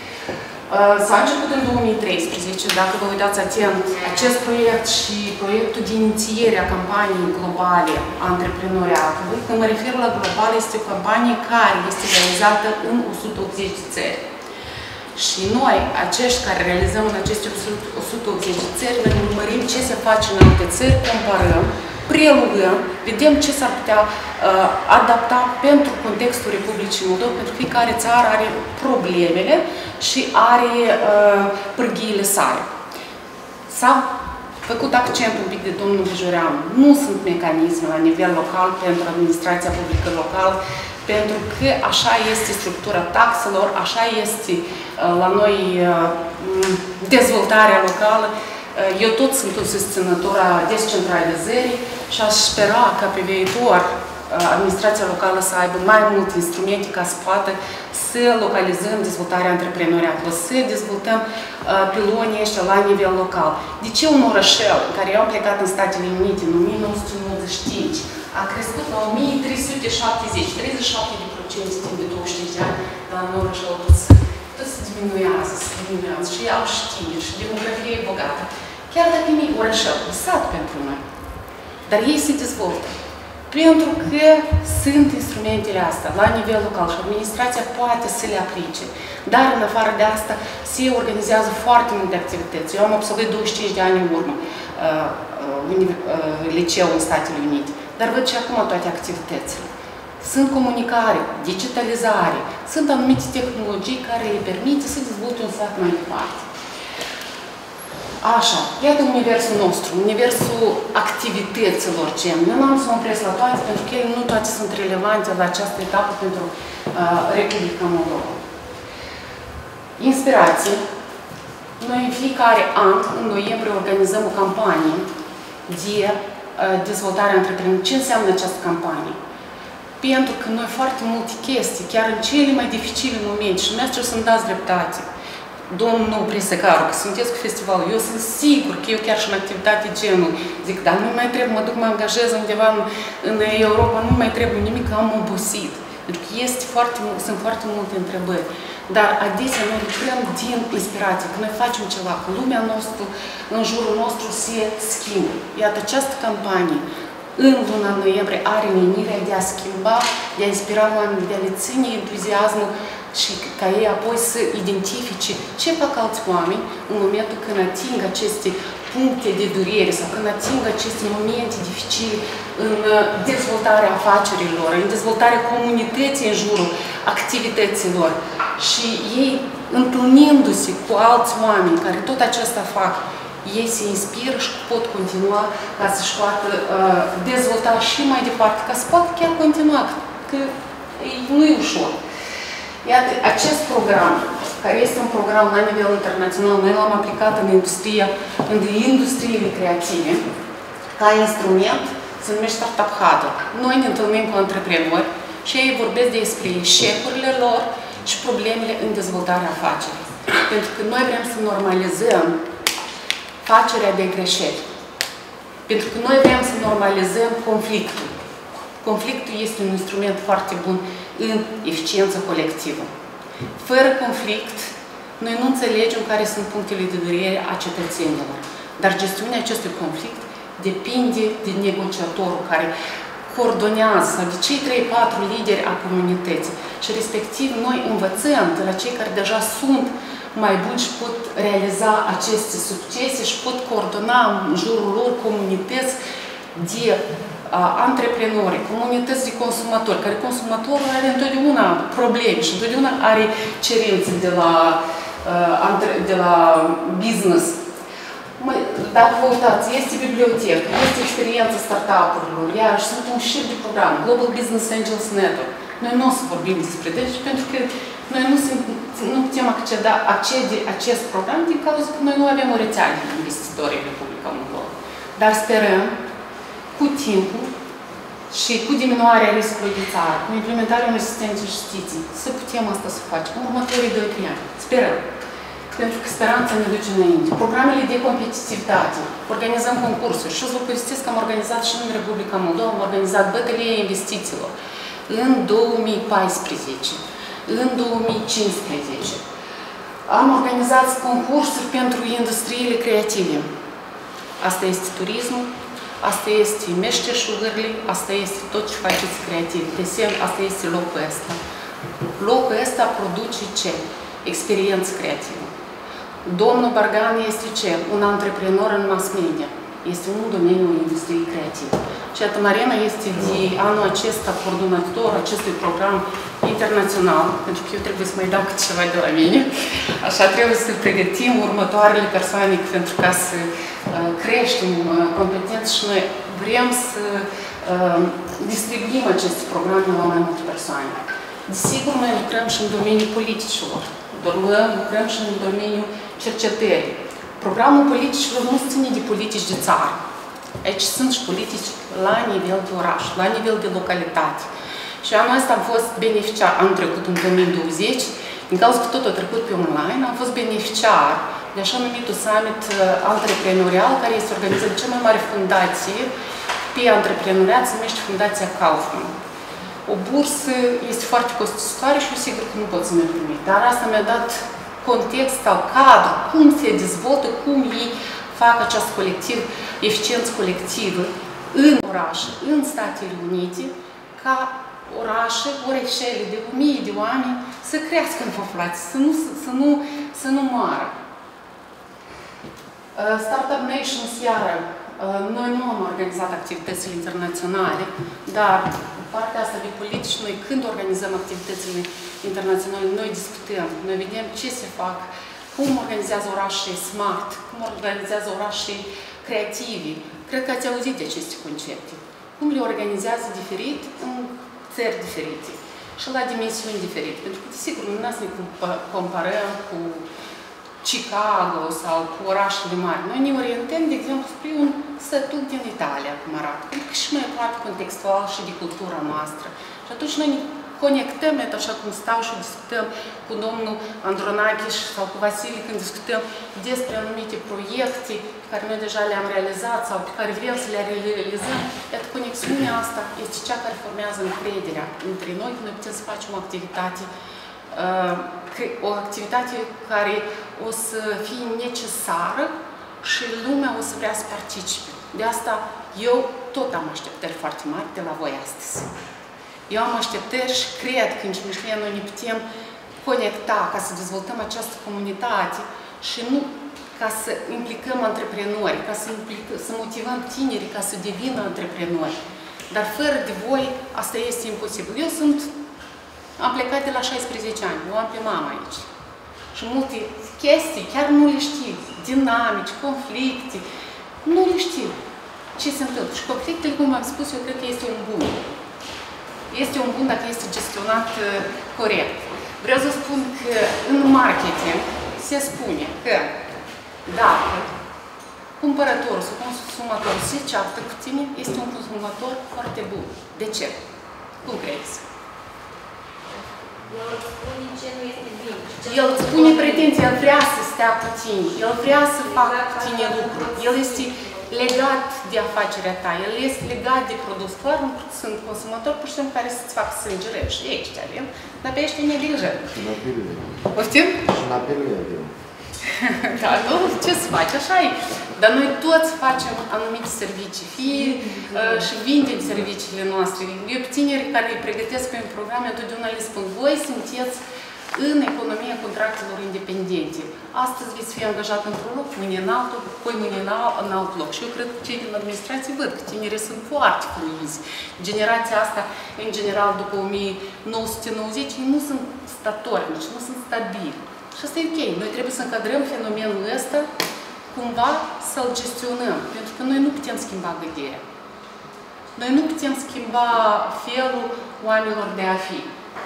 S-a început în 2013, dacă vă uitați atent, acest proiect și proiectul de inițiere a campaniei globale a antreprenoriatului. Când mă refer la global, este o campanie care este realizată în 180 de țări. Și noi, acești care realizăm în aceste 180 de țări, ne urmărim ce se face în alte țări, comparăm, prelugăm, vedem ce s-ar putea adapta pentru contextul Republicii Moldova, pentru că fiecare țară are problemele și are pârghiile sale. S-a făcut accent un pic de domnul Vijoreanu. Nu sunt mecanisme la nivel local pentru administrația publică locală, pentru că așa este structura taxelor, așa este la noi dezvoltarea locală. Eu tot sunt o susținătoare a descentralizării și aș spera ca pe viitor administrația locală să aibă mai multe instrumente ca să poată să localizăm dezvoltarea antreprenoriatului, să dezvoltăm pilonii ăștia la nivel local. De ce un orășel, care eu am plecat în Statele Unite în 1995, a crescut la 1370, 37% timp de 25 de ani, dar în orășel tot se diminuează, și au știri, și demografie e bogată. Chiar dacă e mic orășel, e sat pentru noi, dar ei se dezvoltă. Pentru că sunt instrumentele astea la nivel local și administrația poate să le aplice. Dar în afară de asta se organizează foarte multe activități. Eu am absolvit 25 de ani în urmă liceu în Statele Unite. Dar văd și acum toate activitățile. Sunt comunicare, digitalizare, sunt anumite tehnologii care îi permite să dezvolte un sat mai departe. Așa, iată universul nostru, universul activităților CEM. Eu n-am să mă opresc la toate, pentru că ele nu toate sunt relevante la această etapă pentru Republica Moldova. Inspirație. Noi în fiecare an, în noiembrie, organizăm o campanie de dezvoltare antreprenorială. Ce înseamnă această campanie? Pentru că noi foarte multe chestii, chiar în cele mai dificile momente, și dumneavoastră să-mi dați dreptate, domnul Prisecaru, că sunteți cu festivalul, eu sunt sigur că eu chiar și în activitate genul zic, dar nu mai trebuie, mă duc, mă angajez undeva în Europa, nu mai trebuie nimic, am obosit. Pentru că sunt foarte multe întrebări. Dar adesea noi lucrăm din inspirație, că noi facem ceva, că lumea noastră, în jurul nostru se schimbă. Iată, această campanie în luna noiembrie are menirea de a schimba, de a inspira oamenii, de a le ține entuziasmul și ca ei apoi să identifice ce fac alți oameni în momentul când ating aceste puncte de durere sau când ating aceste momente dificile în dezvoltarea afacerilor, în dezvoltarea comunității în jurul activităților. Și ei, întâlnindu-se cu alți oameni care tot acesta fac, ei se inspiră și pot continua ca să-și poată dezvolta și mai departe, ca să poată chiar continua, că nu e ușor. Iată, acest program, care este un program la nivel internațional, noi l-am aplicat în industriile creative, ca instrument, se numește Startup Huddle. Noi ne întâlnim cu antreprenori și ei vorbesc despre eșecurile lor și problemele în dezvoltarea afacerii. Pentru că noi vrem să normalizăm facerea de greșeli. Pentru că noi vrem să normalizăm conflictul. Conflictul este un instrument foarte bun în eficiență colectivă. Fără conflict, noi nu înțelegem care sunt punctele de vedere a cetățenilor. Dar gestiunea acestui conflict depinde de negociatorul care coordonează, sau de cei 3-4 lideri a comunității. Și respectiv noi învățăm de la cei care deja sunt mai buni și pot realiza aceste succese și pot coordona în jurul lor comunități de antreprenori, comunități de consumatori, care consumatorul are întotdeauna probleme și întotdeauna are cerințe de la business. Dacă vă uitați, este bibliotecă, este experiența startup-urilor, iarăși sunt un șir de program, Global Business Angels Network. Noi nu o să vorbim despre deci, pentru că noi nu putem accede acest program din cauza că noi nu avem o rețea de investitori în Republica Moldova. Dar sperăm, cu timpul și cu diminuarea riscului de țară, cu implementarea unui sistem de justiție, să putem asta să facem în următorii 2-3 ani. Sperăm. Pentru că speranța ne duce înainte. Programele de competitivitate, organizăm concursuri și o să vă povestesc că am organizat și în Republica Moldova, am organizat bătălia investițiilor în 2014, în 2015. Am organizat concursuri pentru industriile creative. Asta este turismul, asta este meșteșugările, asta este tot ce faceți creativ. Desen, asta este locul ăsta. Locul ăsta produce ce? Experiență creativă. Domnul Bargan este ce? Un antreprenor în mass media. Este un domeniu industriei creative. Și atât Marina este de anul acesta coordonator acestui program internațional, pentru că eu trebuie să mai dau câte ceva de la mine. Așa trebuie să pregătim următoarele persoane pentru ca să creștem competențe și noi vrem să distribuim aceste programe la mai multe persoane. Desigur, noi lucrăm și în domeniul politicilor, lucrăm și în domeniul cercetării. Programul politicilor nu se ține de politici de țară. Aici sunt și politici la nivel de oraș, la nivel de localitate. Și anul ăsta am fost beneficiar, am trecut în 2020, din cauza că tot a trecut pe online, am fost beneficiar de așa numitul summit antreprenorial, care este organizat de cea mai mare fundație pe antreprenoriat, se numește Fundația Kaufman. O bursă este foarte costisitoare și eu sigur că nu pot să mi-o primi, dar asta mi-a dat context sau cadru, cum se dezvoltă, cum ei fac această eficiență colectivă în orașe, în Statele Unite, ca orașe, orășele de 1000 de oameni să crească în populație, să nu moară. Startup Nations, iară, noi nu am organizat activitățile internaționale, dar partea asta de politici, noi când organizăm activitățile internaționale, noi discutăm, noi vedem ce se fac, cum organizează orașe smart, cum organizează orașe creativi. Cred că ați auzit de aceste concepte. Cum le organizează diferit în țări diferite și la dimensiuni diferite. Pentru că, desigur, nu ne comparăm cu Chicago sau cu orașele mari. Noi ne orientăm, de exemplu, spre un sătuc din Italia, cum arată. Pentru că și mai e foarte contextual și de cultura noastră. Și atunci noi ne conectăm, așa cum stau și discutăm cu domnul Andronakis sau cu Vasile, când discutăm despre anumite proiecte pe care noi deja le-am realizat sau pe care vrem să le realizăm. Iată, conexiunea asta este cea care formează încrederea între noi, că noi putem să facem o activitate care o să fie necesară și lumea o să vrea să participe. De asta eu tot am așteptări foarte mari de la voi astăzi. Eu am așteptări și cred că în Cimeșlia noi ne putem conecta ca să dezvoltăm această comunitate și nu ca să implicăm antreprenori, ca să motivăm tinerii ca să devină antreprenori. Dar fără de voi, asta este imposibil. Am plecat de la 16 ani, eu am pe mama aici. Și multe chestii, chiar nu le știu, dinamici, conflicte, nu le știu ce se întâmplă. Și conflictele, cum am spus, eu cred că este un bun. Este un bun dacă este gestionat corect. Vreau să spun că în marketing se spune că dacă cumpărătorul sau consumatorul se ceartă cu tine, este un consumator foarte bun. De ce? Cum crezi? El îți spune ce nu este bine. El îți spune pretenții, el vrea să stea cu tine, el vrea să facă cu tine lucruri, el este legat de afacerea ta, el este legat de produs. Clar, nu sunt consumatori, pur și simplu, care să-ți facă sângere și ești avem, dar pe ești neglijent. Și în apelul Poftim? Și în apelul avem. Da, nu, ce să faci, așa e. Dar noi toți facem anumite servicii, fie și vindem serviciile noastre. Eu pe tineri care îi pregătesc pe programe, întotdeauna le spun, voi sunteți în economia contractelor independente. Astăzi veți fi angajat într-un loc, mâine în altul, apoi mâine în alt loc. Și eu cred că cei din administrație văd că tinerii sunt foarte fluizi. Generația asta, în general, după 1990, ei nu sunt statornici, nu sunt stabili. Și asta e ok. Noi trebuie să încadrăm fenomenul ăsta, cumva să-l gestionăm. Pentru că noi nu putem schimba gândirea. Noi nu putem schimba felul oamenilor de a fi.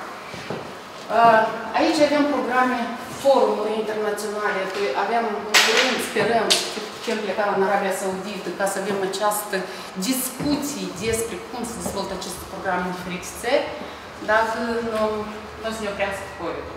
Aici avem programe, forumuri internaționale, avem în curând, sperăm, că putem pleca în Arabia Saudită ca să avem această discuție despre cum se dezvoltă aceste programe în diferite țări, dacă nu o să ne oprească COVID-ul.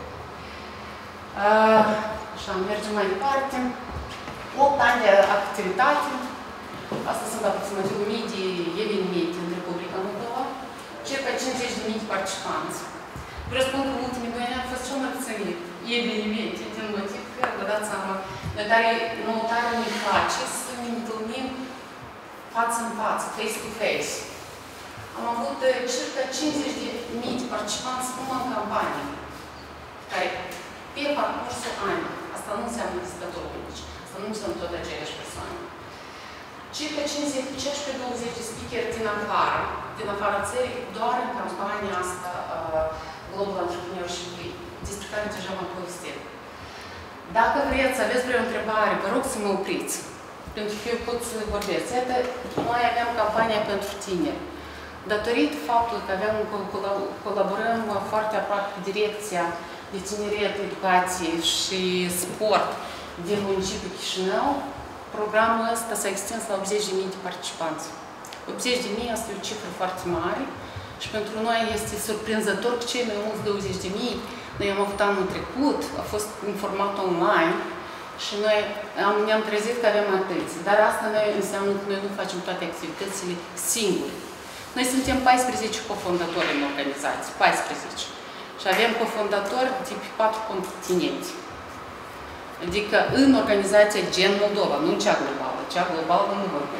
Așa, mergem mai departe. 8 ani de activitate. Asta sunt aproximativ 1000 de evenimente în Republica Moldova. Circa 50.000 de participanți. Vreau să spun că în ultimii 2 ani au fost cel mai puțin evenimente, din motiv că, vă dați seama, noutarea ne face să ne întâlnim față în față, face to face. Am avut circa 50.000 de participanți numai în campanie, care pe parcursul ani, asta nu înseamnă vizitatori unici, asta nu înseamnă tot aceleași persoane. Circa 15-20 de speakeri din afara țării, doar în campania asta Global Entrepreneurship Week, despre care deja v-am povestit. Dacă vreți să aveți vreo întrebare, vă rog să mă opriți. pentru că eu pot să vorbesc. Iată, noi aveam campania pentru tineri. Datorită faptului că colaborăm foarte aproape cu Direcția de Tineret, Educație și Sport din municipiul Chișinău, programul ăsta s-a extins la 80.000 de participanți. 80.000 asta e o cifră foarte mare și pentru noi este surprinzător că cei mai mulți 20.000 noi am avut anul trecut, a fost în format online și noi ne-am trezit că avem atâți. Dar asta înseamnă că noi nu facem toate activitățile singuri. Noi suntem 14 cofondatori în organizație, 14. Și avem cofondatori de pe 4 continente. Adică în organizația Gen Moldova, nu în cea globală. Cea globală nu vorbim.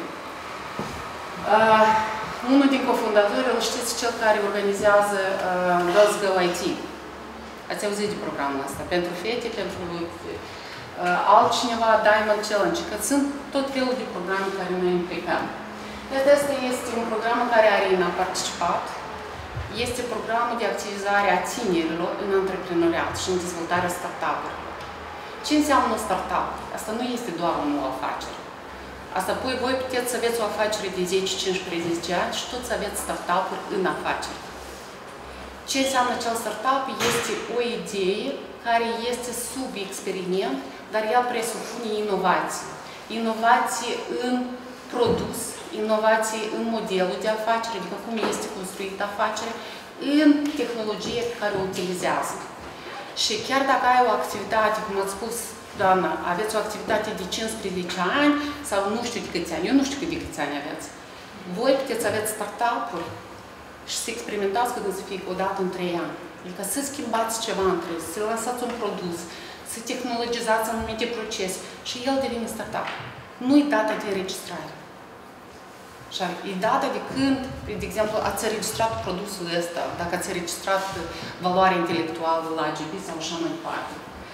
Unul din cofondatori, îl știți, cel care organizează Girls Go IT. Ați auzit de programul ăsta? Pentru fete, pentru altcineva, Diamond Challenge, că sunt tot felul de programe care noi implicăm. Iată, asta este un program în care Arina a participat. Este programul de activizare a tinerilor în antreprenoriat și în dezvoltarea startup-urilor. Ce înseamnă startup? Asta nu este doar o nouă afacere. Asta voi puteți să aveți o afacere de 10, 15 ani și tot să aveți startup-uri în afaceri. Ce înseamnă acel startup? Este o idee care este sub experiment, dar ea presupune inovație. Inovație în produs, inovație în modelul de afacere, adică cum este construită afacerea, în tehnologie pe care o utilizează. Și chiar dacă ai o activitate, cum ați spus, doamna, aveți o activitate de 15 ani sau nu știu de câți ani, eu nu știu de câți ani aveți, voi puteți să aveți startup-uri și să experimentați cât să fie o dată în 3 ani. Adică să schimbați ceva între ei, să lăsați un produs, să tehnologizați anumite procese și el devine startup. Nu-i data de înregistrare. E data de când, de exemplu, ați înregistrat produsul ăsta, dacă ați înregistrat valoarea intelectuală la AGB sau așa mai departe.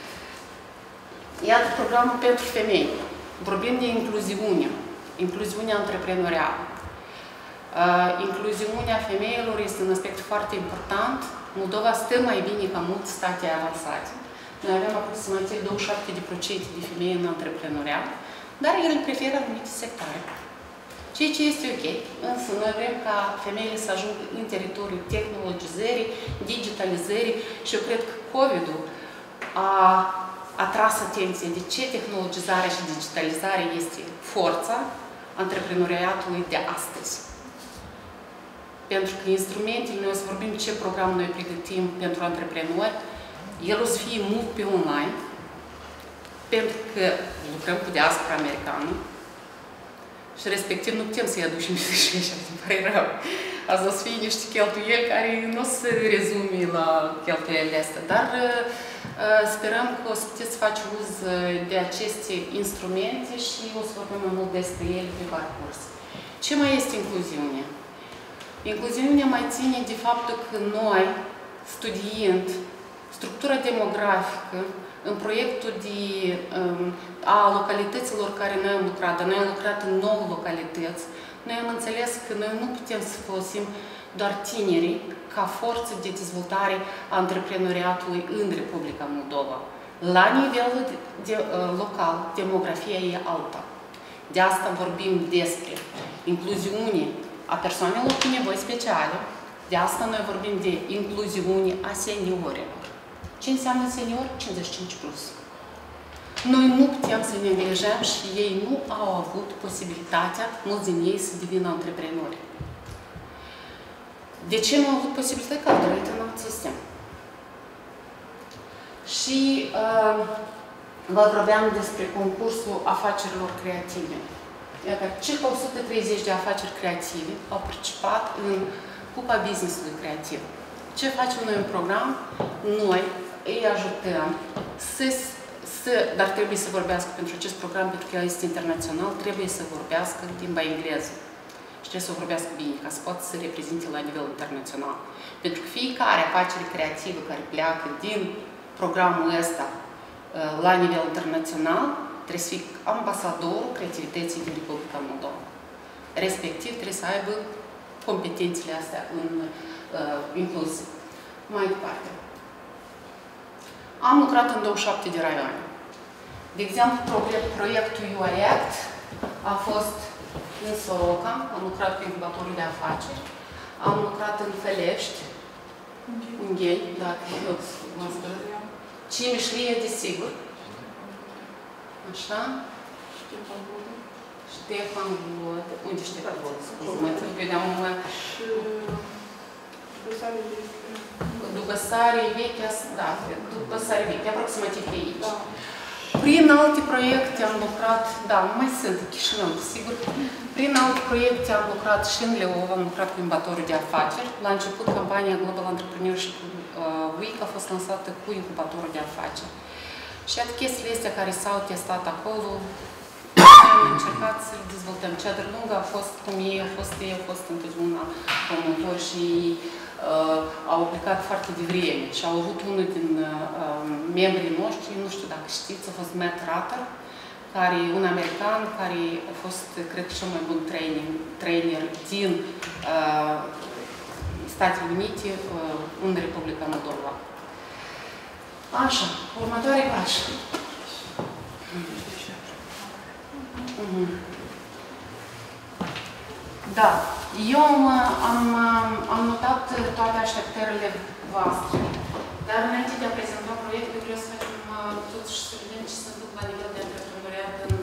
Iată programul pentru femei. Vorbim de incluziune, incluziunea antreprenorială. Incluziunea femeilor este un aspect foarte important. Moldova stă mai bine ca multe state avansate. Noi avem aproximativ 27% de femei în antreprenoriat, dar ele preferă anumite sectoare. Ceea ce este ok, însă noi vrem ca femeile să ajungă în teritoriul tehnologizării, digitalizării și eu cred că COVID-ul a atras atenție de ce tehnologizarea și digitalizarea este forța antreprenoriatului de astăzi. Pentru că instrumentele, noi o să vorbim ce program noi pregătim pentru antreprenori, el o să fie mult pe online, pentru că lucrăm cu diaspora americană, și respectiv nu putem să-i aducem și așa, îmi pare rău. Asta o să fie niște cheltuieli care nu o să rezume la cheltuielile astea, dar sperăm că o să puteți face uz de aceste instrumente și o să vorbim mai mult despre ele pe parcurs. Ce mai este incluziunea? Incluziunea mai ține de faptul că noi, studiind structura demografică, în proiectul a localităților care noi am lucrat, dar noi am lucrat în 9 localități, noi am înțeles că noi nu putem să folosim doar tinerii ca forță de dezvoltare a antreprenoriatului în Republica Moldova. La nivel local, demografia e alta. De asta vorbim despre incluziune a persoanelor cu nevoi speciale, de asta noi vorbim de incluziune a seniorilor. Ce înseamnă senior? 55+. Noi nu putem să ne neglijăm și ei nu au avut posibilitatea, mulți din ei, să devină antreprenori. De ce nu au avut posibilitatea? Că au trăit în alt sistem. Și vă vorbeam despre concursul afacerilor creative. Iată, circa 130 de afaceri creative au participat în Cupa Business-ului Creativ. Ce facem noi în program? Noi îi ajutăm dar trebuie să vorbească pentru acest program, pentru că el este internațional, trebuie să vorbească limba engleză. Și trebuie să vorbească bine, ca să poată să reprezinte la nivel internațional. Pentru că fiecare afacere creativă care pleacă din programul ăsta la nivel internațional, trebuie să fie ambasadorul creativității din Republica Moldova. Respectiv, trebuie să aibă competențele astea incluse. Mai departe. Am lucrat în 27 de raioane. De exemplu, proiectul UiAct a fost în Soroca, am lucrat cu incubatorul de afaceri, am lucrat în Felești, în Gheni, dacă eu m-am spus. Cimișlie, desigur. Așa. Ștefan Vod. Unde Ștefan Vod? Mă vedeam după Sare Veche, da, după Sare Veche, aproximativ pe aici. Prin alte proiecte am lucrat, da, nu mai sunt, Chișinău, sigur. Prin alte proiecte am lucrat și în Leov, am lucrat cu incubatorul de afaceri. La început, campania Global Entrepreneurship Week a fost lansată cu incubatorul de afaceri. Și iată chestiile astea care s-au testat acolo, am încercat să le dezvoltăm. Cea de lungă a fost cum ei au fost întotdeauna promotori și au aplicat foarte devreme. Și au avut unul din membrii noștri, nu știu dacă știți, a fost Matt Ratter, care e un american care a fost, cred, cel mai bun trainer din Statele Unite în Republica Moldova. Așa, următoare pași. Da, eu am notat toate așteptările voastre, dar înainte de a prezenta proiectul, vreau să facem totuși să vedem ce se întâmplă la nivel de antreprenoriat în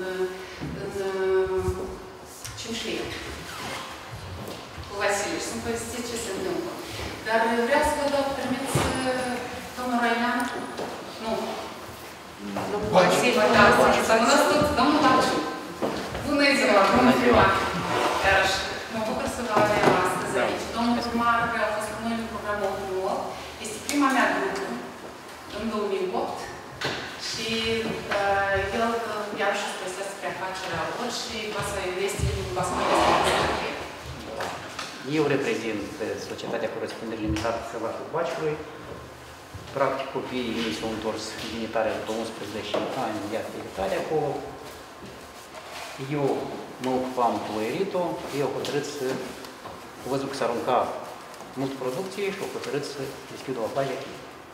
Cimișlie. Cu Vasile și să-mi povestiți ce se întâmplă. Dar vreau să vă dau permiți, domnul Railan, nu. Vasile, da, să mă lăs tot, domnul Daciu. Bună ziua, bună ziua! Mă bucur să vă avem astăzi aici. Domnul primar a fost cu noi în programul 8. Este prima mea grupă în 2008 și el iarăși își presea spre afacerea lor și va să este Eu reprezint Societatea Corespundere Limitată Sălatul Baciului. Practic, copiii mei s-au întors din Italia după 11 ani în viață de Italia acolo. Eu mă ocupam cu Erito, eu au hotărât să... Au văzut că s-a aruncat mult producție și au hotărât să deschid o afacere.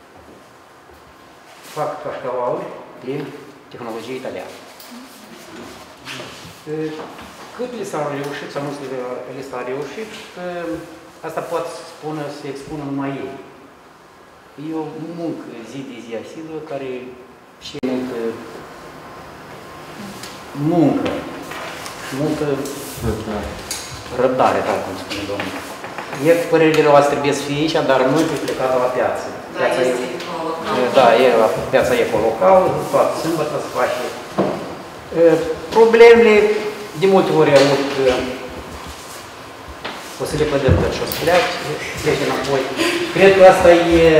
Fac cașcavaluri prin tehnologie italiană. Cât li s-a reușit sau nu li s-a reușit, asta poate să expună numai ei. E o muncă zi de zi asiduă care și multă răbdare, da, cum spune domnul. Părerile voastre trebuie să fie aici, dar nu e plecată la piață. Da, e la piața ecolocală, toată sâmbătă se face. Problemele, de multe ori au avut, o să le pădăm tot și o să plece înapoi. Cred că asta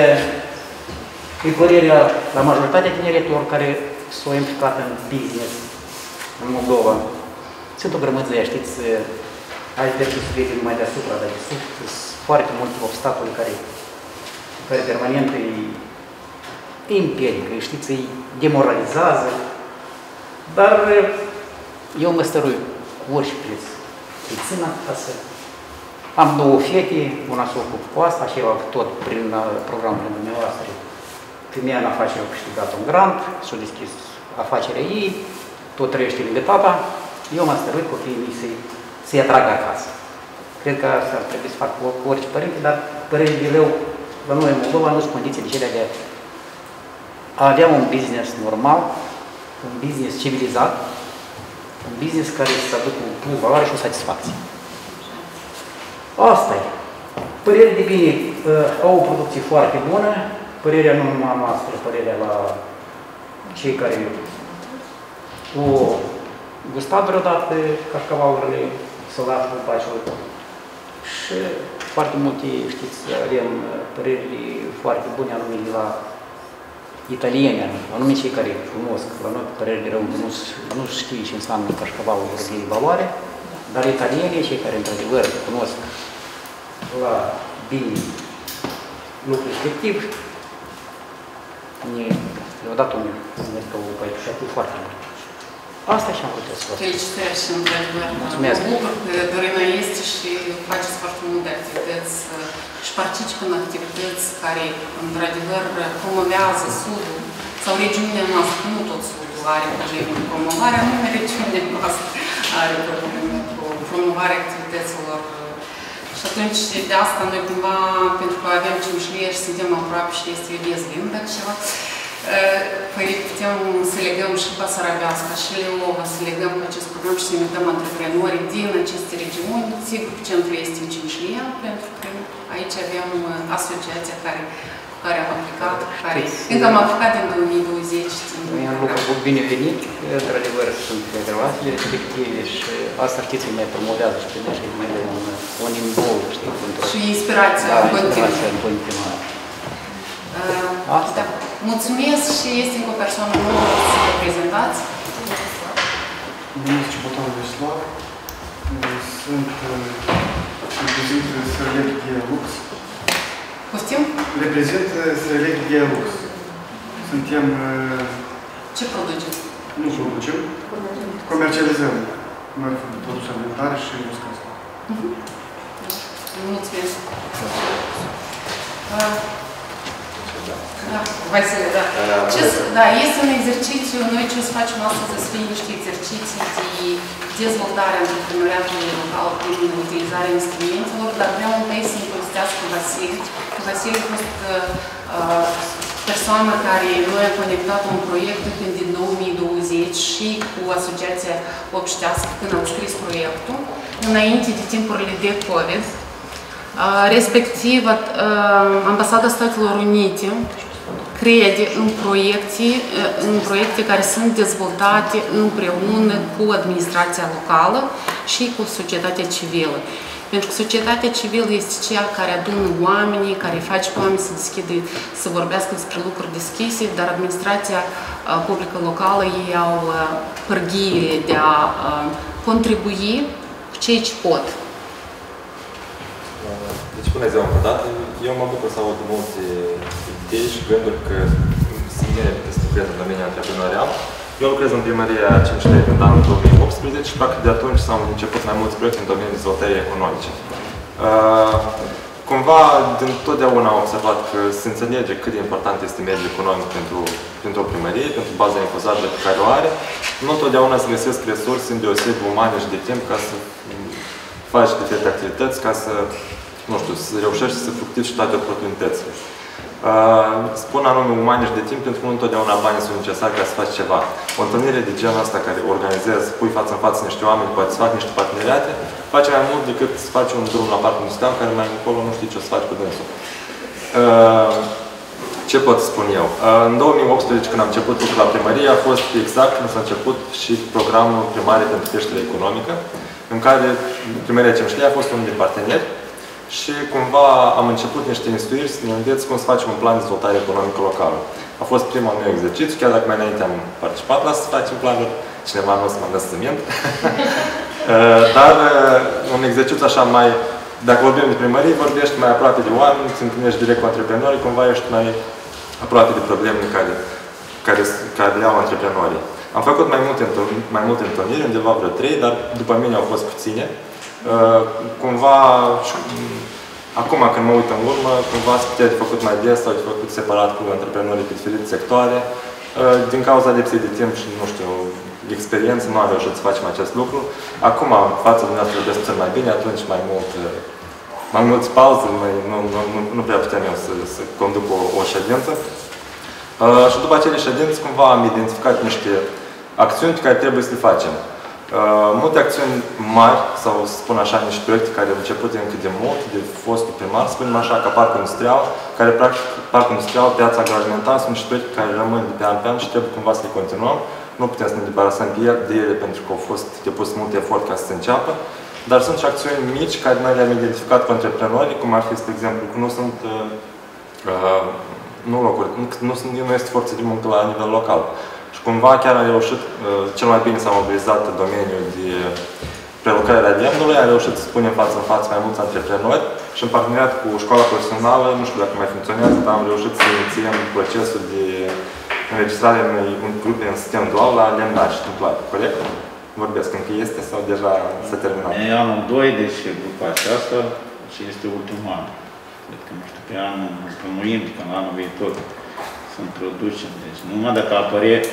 e părerea la majoritatea tineretilor care s-au implicat în business în Moldova. Sunt o grămăță, știți, aș vrea să fie numai deasupra, dar de sub sunt foarte multe obstacole care permanent îi împiedică, știți, îi demoralizează. Dar eu mă stărui cu orice preț. Îi țin acasă. Am două fete, una se ocupă cu asta, și eu tot prin programul dumneavoastră. Femeia în afacere a câștigat un grant, s-a deschis afacerea ei, tot trăiește lângă tata. Eu m-am stăruit copiii mei să-i atrag acasă. Cred că asta ar trebui să fac cu orice părinte, dar părinții meu, la noi în Moldova, nu sunt condițiile cele de a avea un business normal, un business civilizat, un business care să aducă o plus valoare și o satisfacție. Asta e. Părerea de bine, au o producție foarte bună, părerea nu numai noastră, părerea la cei care o gustat vreodată cașcavalurile Sălatul Baciului. Și foarte multe, știți, avem părerile foarte bune anume de la italieni, anume cei care cunosc, la noi părerile rău nu știu ce înseamnă cașcavalul de valoare, dar italienii, cei care într-adevăr cunosc la bine lucrul respectiv, le-au dat un meritul foarte mult. Asta și am putut să vă spun. Felicitări și într-adevăr. Mulțumesc. Mă bucur că Dorina este și faceți foarte multe activități și participă în activități care într-adevăr promovează Sudul sau regiunea noastră, nu tot Sudul are probleme de promovare, anume regiunea noastră are pentru promovarea activităților. Și atunci, de asta noi cumva, pentru că avem Cimișlie și suntem aproape și este Iuliez Lind, dacă ceva, păi putem să legăm și Basarabeasca și Leova, să legăm cu acest program și să invităm antreprenorii din aceste regiuni. Sigur, centrul este în Cimișlia, pentru că aici avem asociația care am aplicat, care încă am aplicat în 2020. Noi am lucrat binevenit, într-adevăr sunt rezervațiile respective și asta știți că mai promovează și primește mai de un imbol, știi, pentru... Și inspirația în continuare. Da, inspirația în continuare. Da. Mulțumesc și este încă o persoană nouă să vă prezentați. Mă numesc Ciubotan Veslav, sunt reprezint SRL Dialux. Poftim? Reprezint SRL Dialux. Suntem... Ce produceți? Nu producem. Comercializăm mărfă de produse alimentare și uscăți. Mulțumesc. Da, Vasile, da. Da, este un exercițiu, noi ce o să facem astăzi să fie niște exerciții de dezvoltare a antreprenoriatului local prin utilizarea instrumentelor, dar vreau întâi să-mi povestească Vasile. Vasile a fost persoana care noi am conectat un proiect când din 2020 și cu Asociația Obștească când am scris proiectul, înainte de timpurile de COVID. Respectiv, Ambasada Statelor Unite crede în proiecte care sunt dezvoltate împreună cu administrația locală și cu societatea civilă. Pentru că societatea civilă este cea care adună oamenii, care face pe oameni să deschidă, să vorbească despre lucruri deschise, dar administrația publică locală ei au pârghiile de a contribui cu cei ce pot. Deci, bună ziua încă o dată. Eu mă bucur să aud multe idei și gânduri că sunt bine să lucrez în domeniul antreprenorial. Eu lucrez în primăria Cimișlei din anul 2018 și practic de atunci s-au început mai mulți proiecte în domeniul dezvoltării economice. Cumva, din totdeauna am observat că se înțelege cât de important este mediul economic pentru o primărie, pentru baza impozabilă pe care o are. Nu totdeauna se găsesc resurse îndeosebi umane și de timp ca să faci diferite activități, ca să, nu știu, să reușești să fructifici toate oportunitățile. Spun anume umane și de timp pentru că nu întotdeauna banii sunt necesari ca să faci ceva. O întâlnire de genul ăsta care organizează, pui față în față niște oameni, poate să faci niște parteneriate, face mai mult decât să faci un drum la parcul industrial care mai încolo nu știi ce o să faci cu dânsul. Ce pot spun eu? În 2018, când am început lucrul la primărie, a fost exact când s-a început și programul Primare pentru creștere economică, în care primăria Cimișlei a fost unul din parteneri și cumva am început niște instruiri să ne vedeți cum să facem un plan de dezvoltare economică locală. A fost primul meu exercițiu, chiar dacă mai înainte am participat la să facem planuri, cineva nu o să mă dă să mint. Dar un exercițiu așa mai, dacă vorbim de primărie, vorbești mai aproape de oameni, îți întâlnești direct cu antreprenorii, cumva ești mai aproape de problemele care le au antreprenorii. Am făcut mai multe întâlniri, undeva vreo 3, dar după mine au fost puține. Cumva, acum când mă uit în urmă, cumva se putea de făcut mai des sau de făcut separat cu antreprenorii pe diferite sectoare. Din cauza lipsei de timp și, nu știu, experiență, nu am reușit să facem acest lucru. Acum, fața dumneavoastră vorbesc puțin mai bine, atunci mai mulți pauze, nu prea puteam eu să conduc o ședință. Și după acele ședințe, cumva am identificat niște acțiuni pe care trebuie să le facem. Multe acțiuni mari, sau să spun așa, niște proiecte care au început încă de mult, de fostul primar, spunem așa, ca parcul industrial, care practic, parcul industrial, piața agroalimentară, sunt niște proiecte care rămân de pe an pe an și trebuie cumva să le continuăm. Nu putem să ne debarasăm de ele pentru că au fost depus mult efort ca să se înceapă, dar sunt și acțiuni mici care noi le-am identificat cu antreprenorii, cum ar fi, spre exemplu, că nu sunt nu este forță de muncă la nivel local. Și cumva chiar a reușit, cel mai bine s-a mobilizat domeniul de prelucrare a lemnului, a reușit să punem față în față mai mulți antreprenori și în parteneriat cu școala profesională, nu știu dacă mai funcționează, dar am reușit să inițiem procesul de înregistrare în grupe în sistem dual la lemnari și tâmplari. Corect? Vorbesc încă este sau deja s-a terminat? E anul 2, deci grupa aceasta și este ultimul an. Cred că, nu știu, pe anul, plănuim că în anul viitor să introducem. Deci, numai dacă apare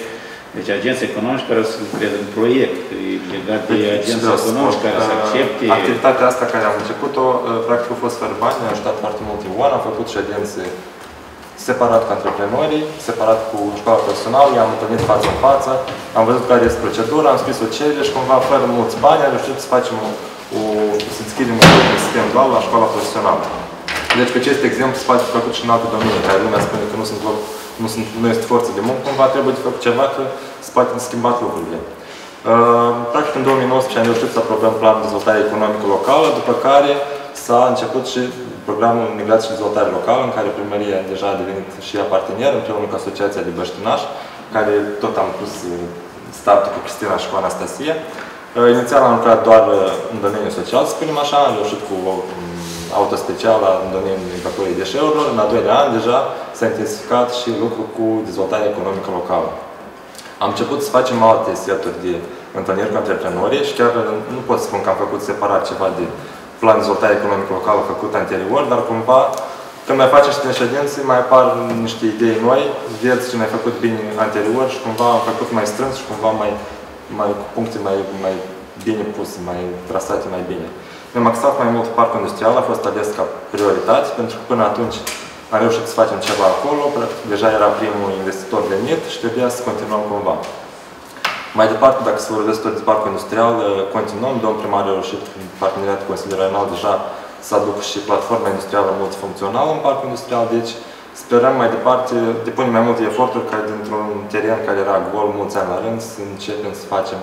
Deci agenții economici care să lucreze în proiect, legat de agenții economici care să accepte... Activitatea asta care am început-o, practic a fost fără bani, ne-a ajutat foarte mult Ioan, am făcut și agenții separat cu antreprenorii, separat cu școala profesională, i-am întâlnit față în față, am văzut care este procedura, am scris o cerere și cumva fără mulți bani am reușit să facem să deschidem un sistem dual la școala profesională. Deci pe acest exemplu se poate fi făcut și în alte domenii, care lumea spune că nu este forță de muncă, cumva trebuie de făcut ceva, că se poate schimba lucrurile. Practic în 2019 am reușit să aprobăm planul de dezvoltare economică locală, după care s-a început și programul Migrație și Dezvoltare Locală, în care primăria deja a devenit și ea partener, împreună cu Asociația de Băștinași, care tot am pus startul cu Cristina și cu Anastasia. Inițial am lucrat doar în domeniul social, să spunem așa, am reușit cu auto specială în domeniul evacuării deșeurilor. În al doilea an deja s-a intensificat și lucrul cu dezvoltarea economică locală. Am început să facem alte seturi de întâlniri cu antreprenorii și chiar nu pot să spun că am făcut separat ceva de plan de dezvoltare economică locală făcut anterior, dar cumva când mai facem niște ședințe, mai apar niște idei noi, vieți ce ne-ai făcut bine anterior și cumva am făcut mai strâns și cumva mai cu puncte mai bine puse, mai trasate mai bine. Ne-am axat mai mult parcul industrial, a fost ales ca prioritate, pentru că până atunci am reușit să facem ceva acolo, deja era primul investitor venit și trebuia să continuăm cumva. Mai departe, dacă se vorbesc tot de parcul industrial, continuăm. Domnul primar a reușit, în parteneriat cu Consiliul Regional, deja să aduc și platforma industrială multifuncțională în parcul industrial, deci sperăm mai departe, depunem mai multe eforturi ca dintr-un teren care era gol mulți ani la rând, să începem să facem,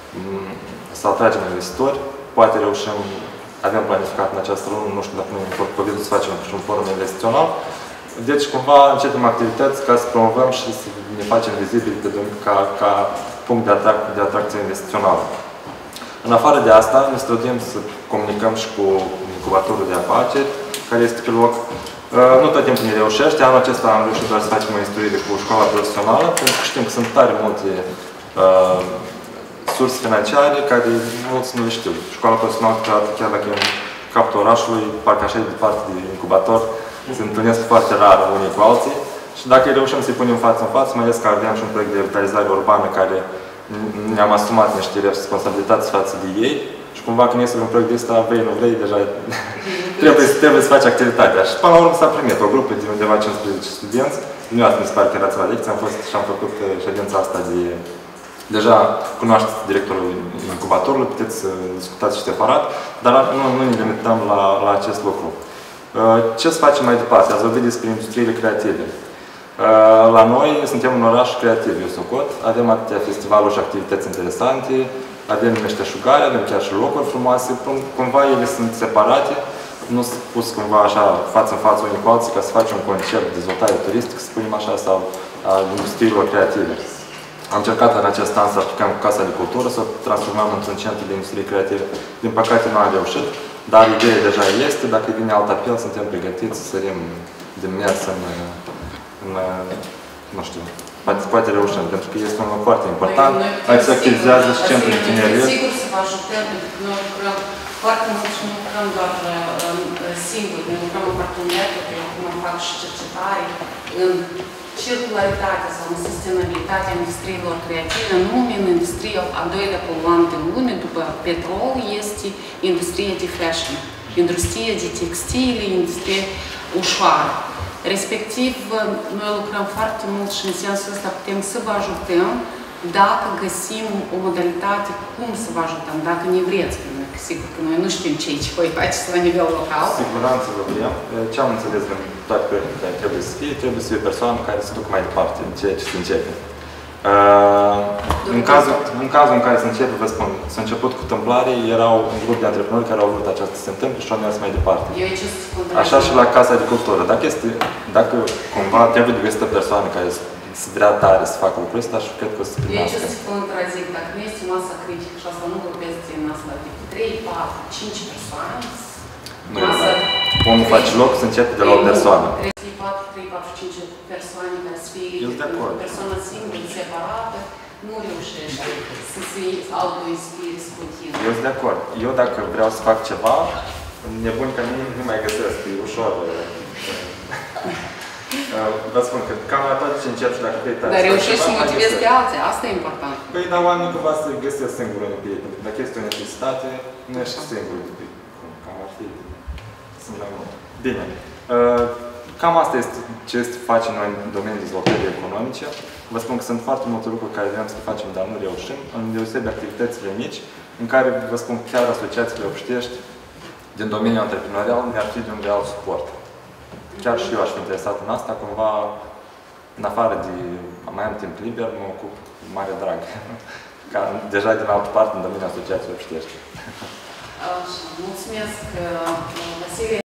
să atragem investitori. Poate reușim, avem planificat în această lună, nu știu dacă nu e COVID, să facem și un forum investițional. Deci, cumva, începem activități ca să promovăm și să ne facem vizibili ca punct de atracție investițională. În afară de asta, ne străduim să comunicăm și cu incubatorul de afaceri, care este pe loc. Nu tot timpul ne reușește. Anul acesta am reușit doar să facem o instruire cu școala profesională, pentru că știm că sunt tare multe surse financiare care mulți nu le știu. Școala profesională, chiar dacă e în capul orașului, parcă așa de departe de incubator, se întâlnesc foarte rar unii cu alții. Și dacă reușim să-i punem față în față, mai ales că aveam și un proiect de revitalizare urbană care ne-am asumat niște responsabilități față de ei și cumva când este un proiect de ăsta, vrei, nu vrei, deja trebuie să faci activitatea. Și până la urmă s-a primit o grupă de undeva 15 studenți. Dumneavoastră mi se pare că erați la lecție, am fost și am făcut ședința asta de... Deja cunoașteți directorul incubatorului, puteți să discutați și separat, dar nu ne limităm la acest lucru. Ce să facem mai departe? Ați vorbit despre industriile creative. La noi suntem un oraș creativ, eu socot. Avem atâtea festivaluri și activități interesante, avem meșteșugare, avem chiar și locuri frumoase. Cumva ele sunt separate, nu sunt pus cumva așa față în față unii cu alții ca să facem un concept de dezvoltare turistică, să spunem așa, sau a industriilor creative. Am încercat în acest an să aplicăm Casa de Cultură, să o transformăm într-un centru de industrie creative. Din păcate nu am reușit, dar ideea deja este. Dacă vine alt apel, suntem pregătiți să sărim din mers nu știu, poate reușim, pentru că este un lucru foarte important. Aici se activizează și centrul de tineret. Sigur să vă ajutăm, pentru că noi lucrăm foarte mult și nu lucrăm doar singuri, noi lucrăm în parteneriat, eu acum fac și cercetare în circularitate sau în sustenabilitatea industriilor creative în lume, în industria a doilea poluant din lume, după petrol, este industria de fashion, industria de textile, industria ușoară. Respectiv, noi lucrăm foarte mult și în sensul ăsta putem să vă ajutăm dacă găsim o modalitate cum să vă ajutăm, dacă ne vreți, pentru că sigur că noi nu știm ce voi faceți la nivel local. Siguranță vă vrem. Ce am înțeles din toate proiectele care trebuie să fie persoane care se duc mai departe în ceea ce se începe. În cazul în care se începe, vă spun, s-a început cu tâmplare, erau un grup de antreprenori care au vrut aceasta să se întâmple și au mers mai departe. Așa și la Casa de Cultură. Dacă cumva trebuie de găsită persoane care se vrea tare să facă lucrul ăsta și cred că o să se primească. Eu ce să contrazic, dacă nu este masa critică și asta nu vorbesc din asta de 3, 4, 5 persoane, omul face loc să începe de la o persoană. 3, 4, 5 persoane care să fie o persoană singură, separată, nu reușește să se auto-inspire continuu. Eu sunt de acord. Eu dacă vreau să fac ceva, nebuni ca mine nu mai găsesc, e ușor. Vă spun că cam la toate ce încep și dacă vrei Dar reușești să motivezi pe alții, asta e important. Păi, dar oamenii cumva să găsesc singurul în ei, pentru că dacă este o necesitate, nu ești singurul de ei. Cam ar fi. Sunt mai mult. Bine. Cam asta este ce facem noi în domeniul dezvoltării economice. Vă spun că sunt foarte multe lucruri care vrem să le facem, dar nu reușim. În deosebi activitățile mici, în care, vă spun, chiar asociațiile obștiești din domeniul antreprenorial mi-ar fi de un real suport. Chiar și eu aș fi interesat în asta, cumva, în afară de mai am timp liber, mă ocup mare drag. Ca deja din altă parte, în domeniul asociației obștiești. Mulțumesc, Vasile.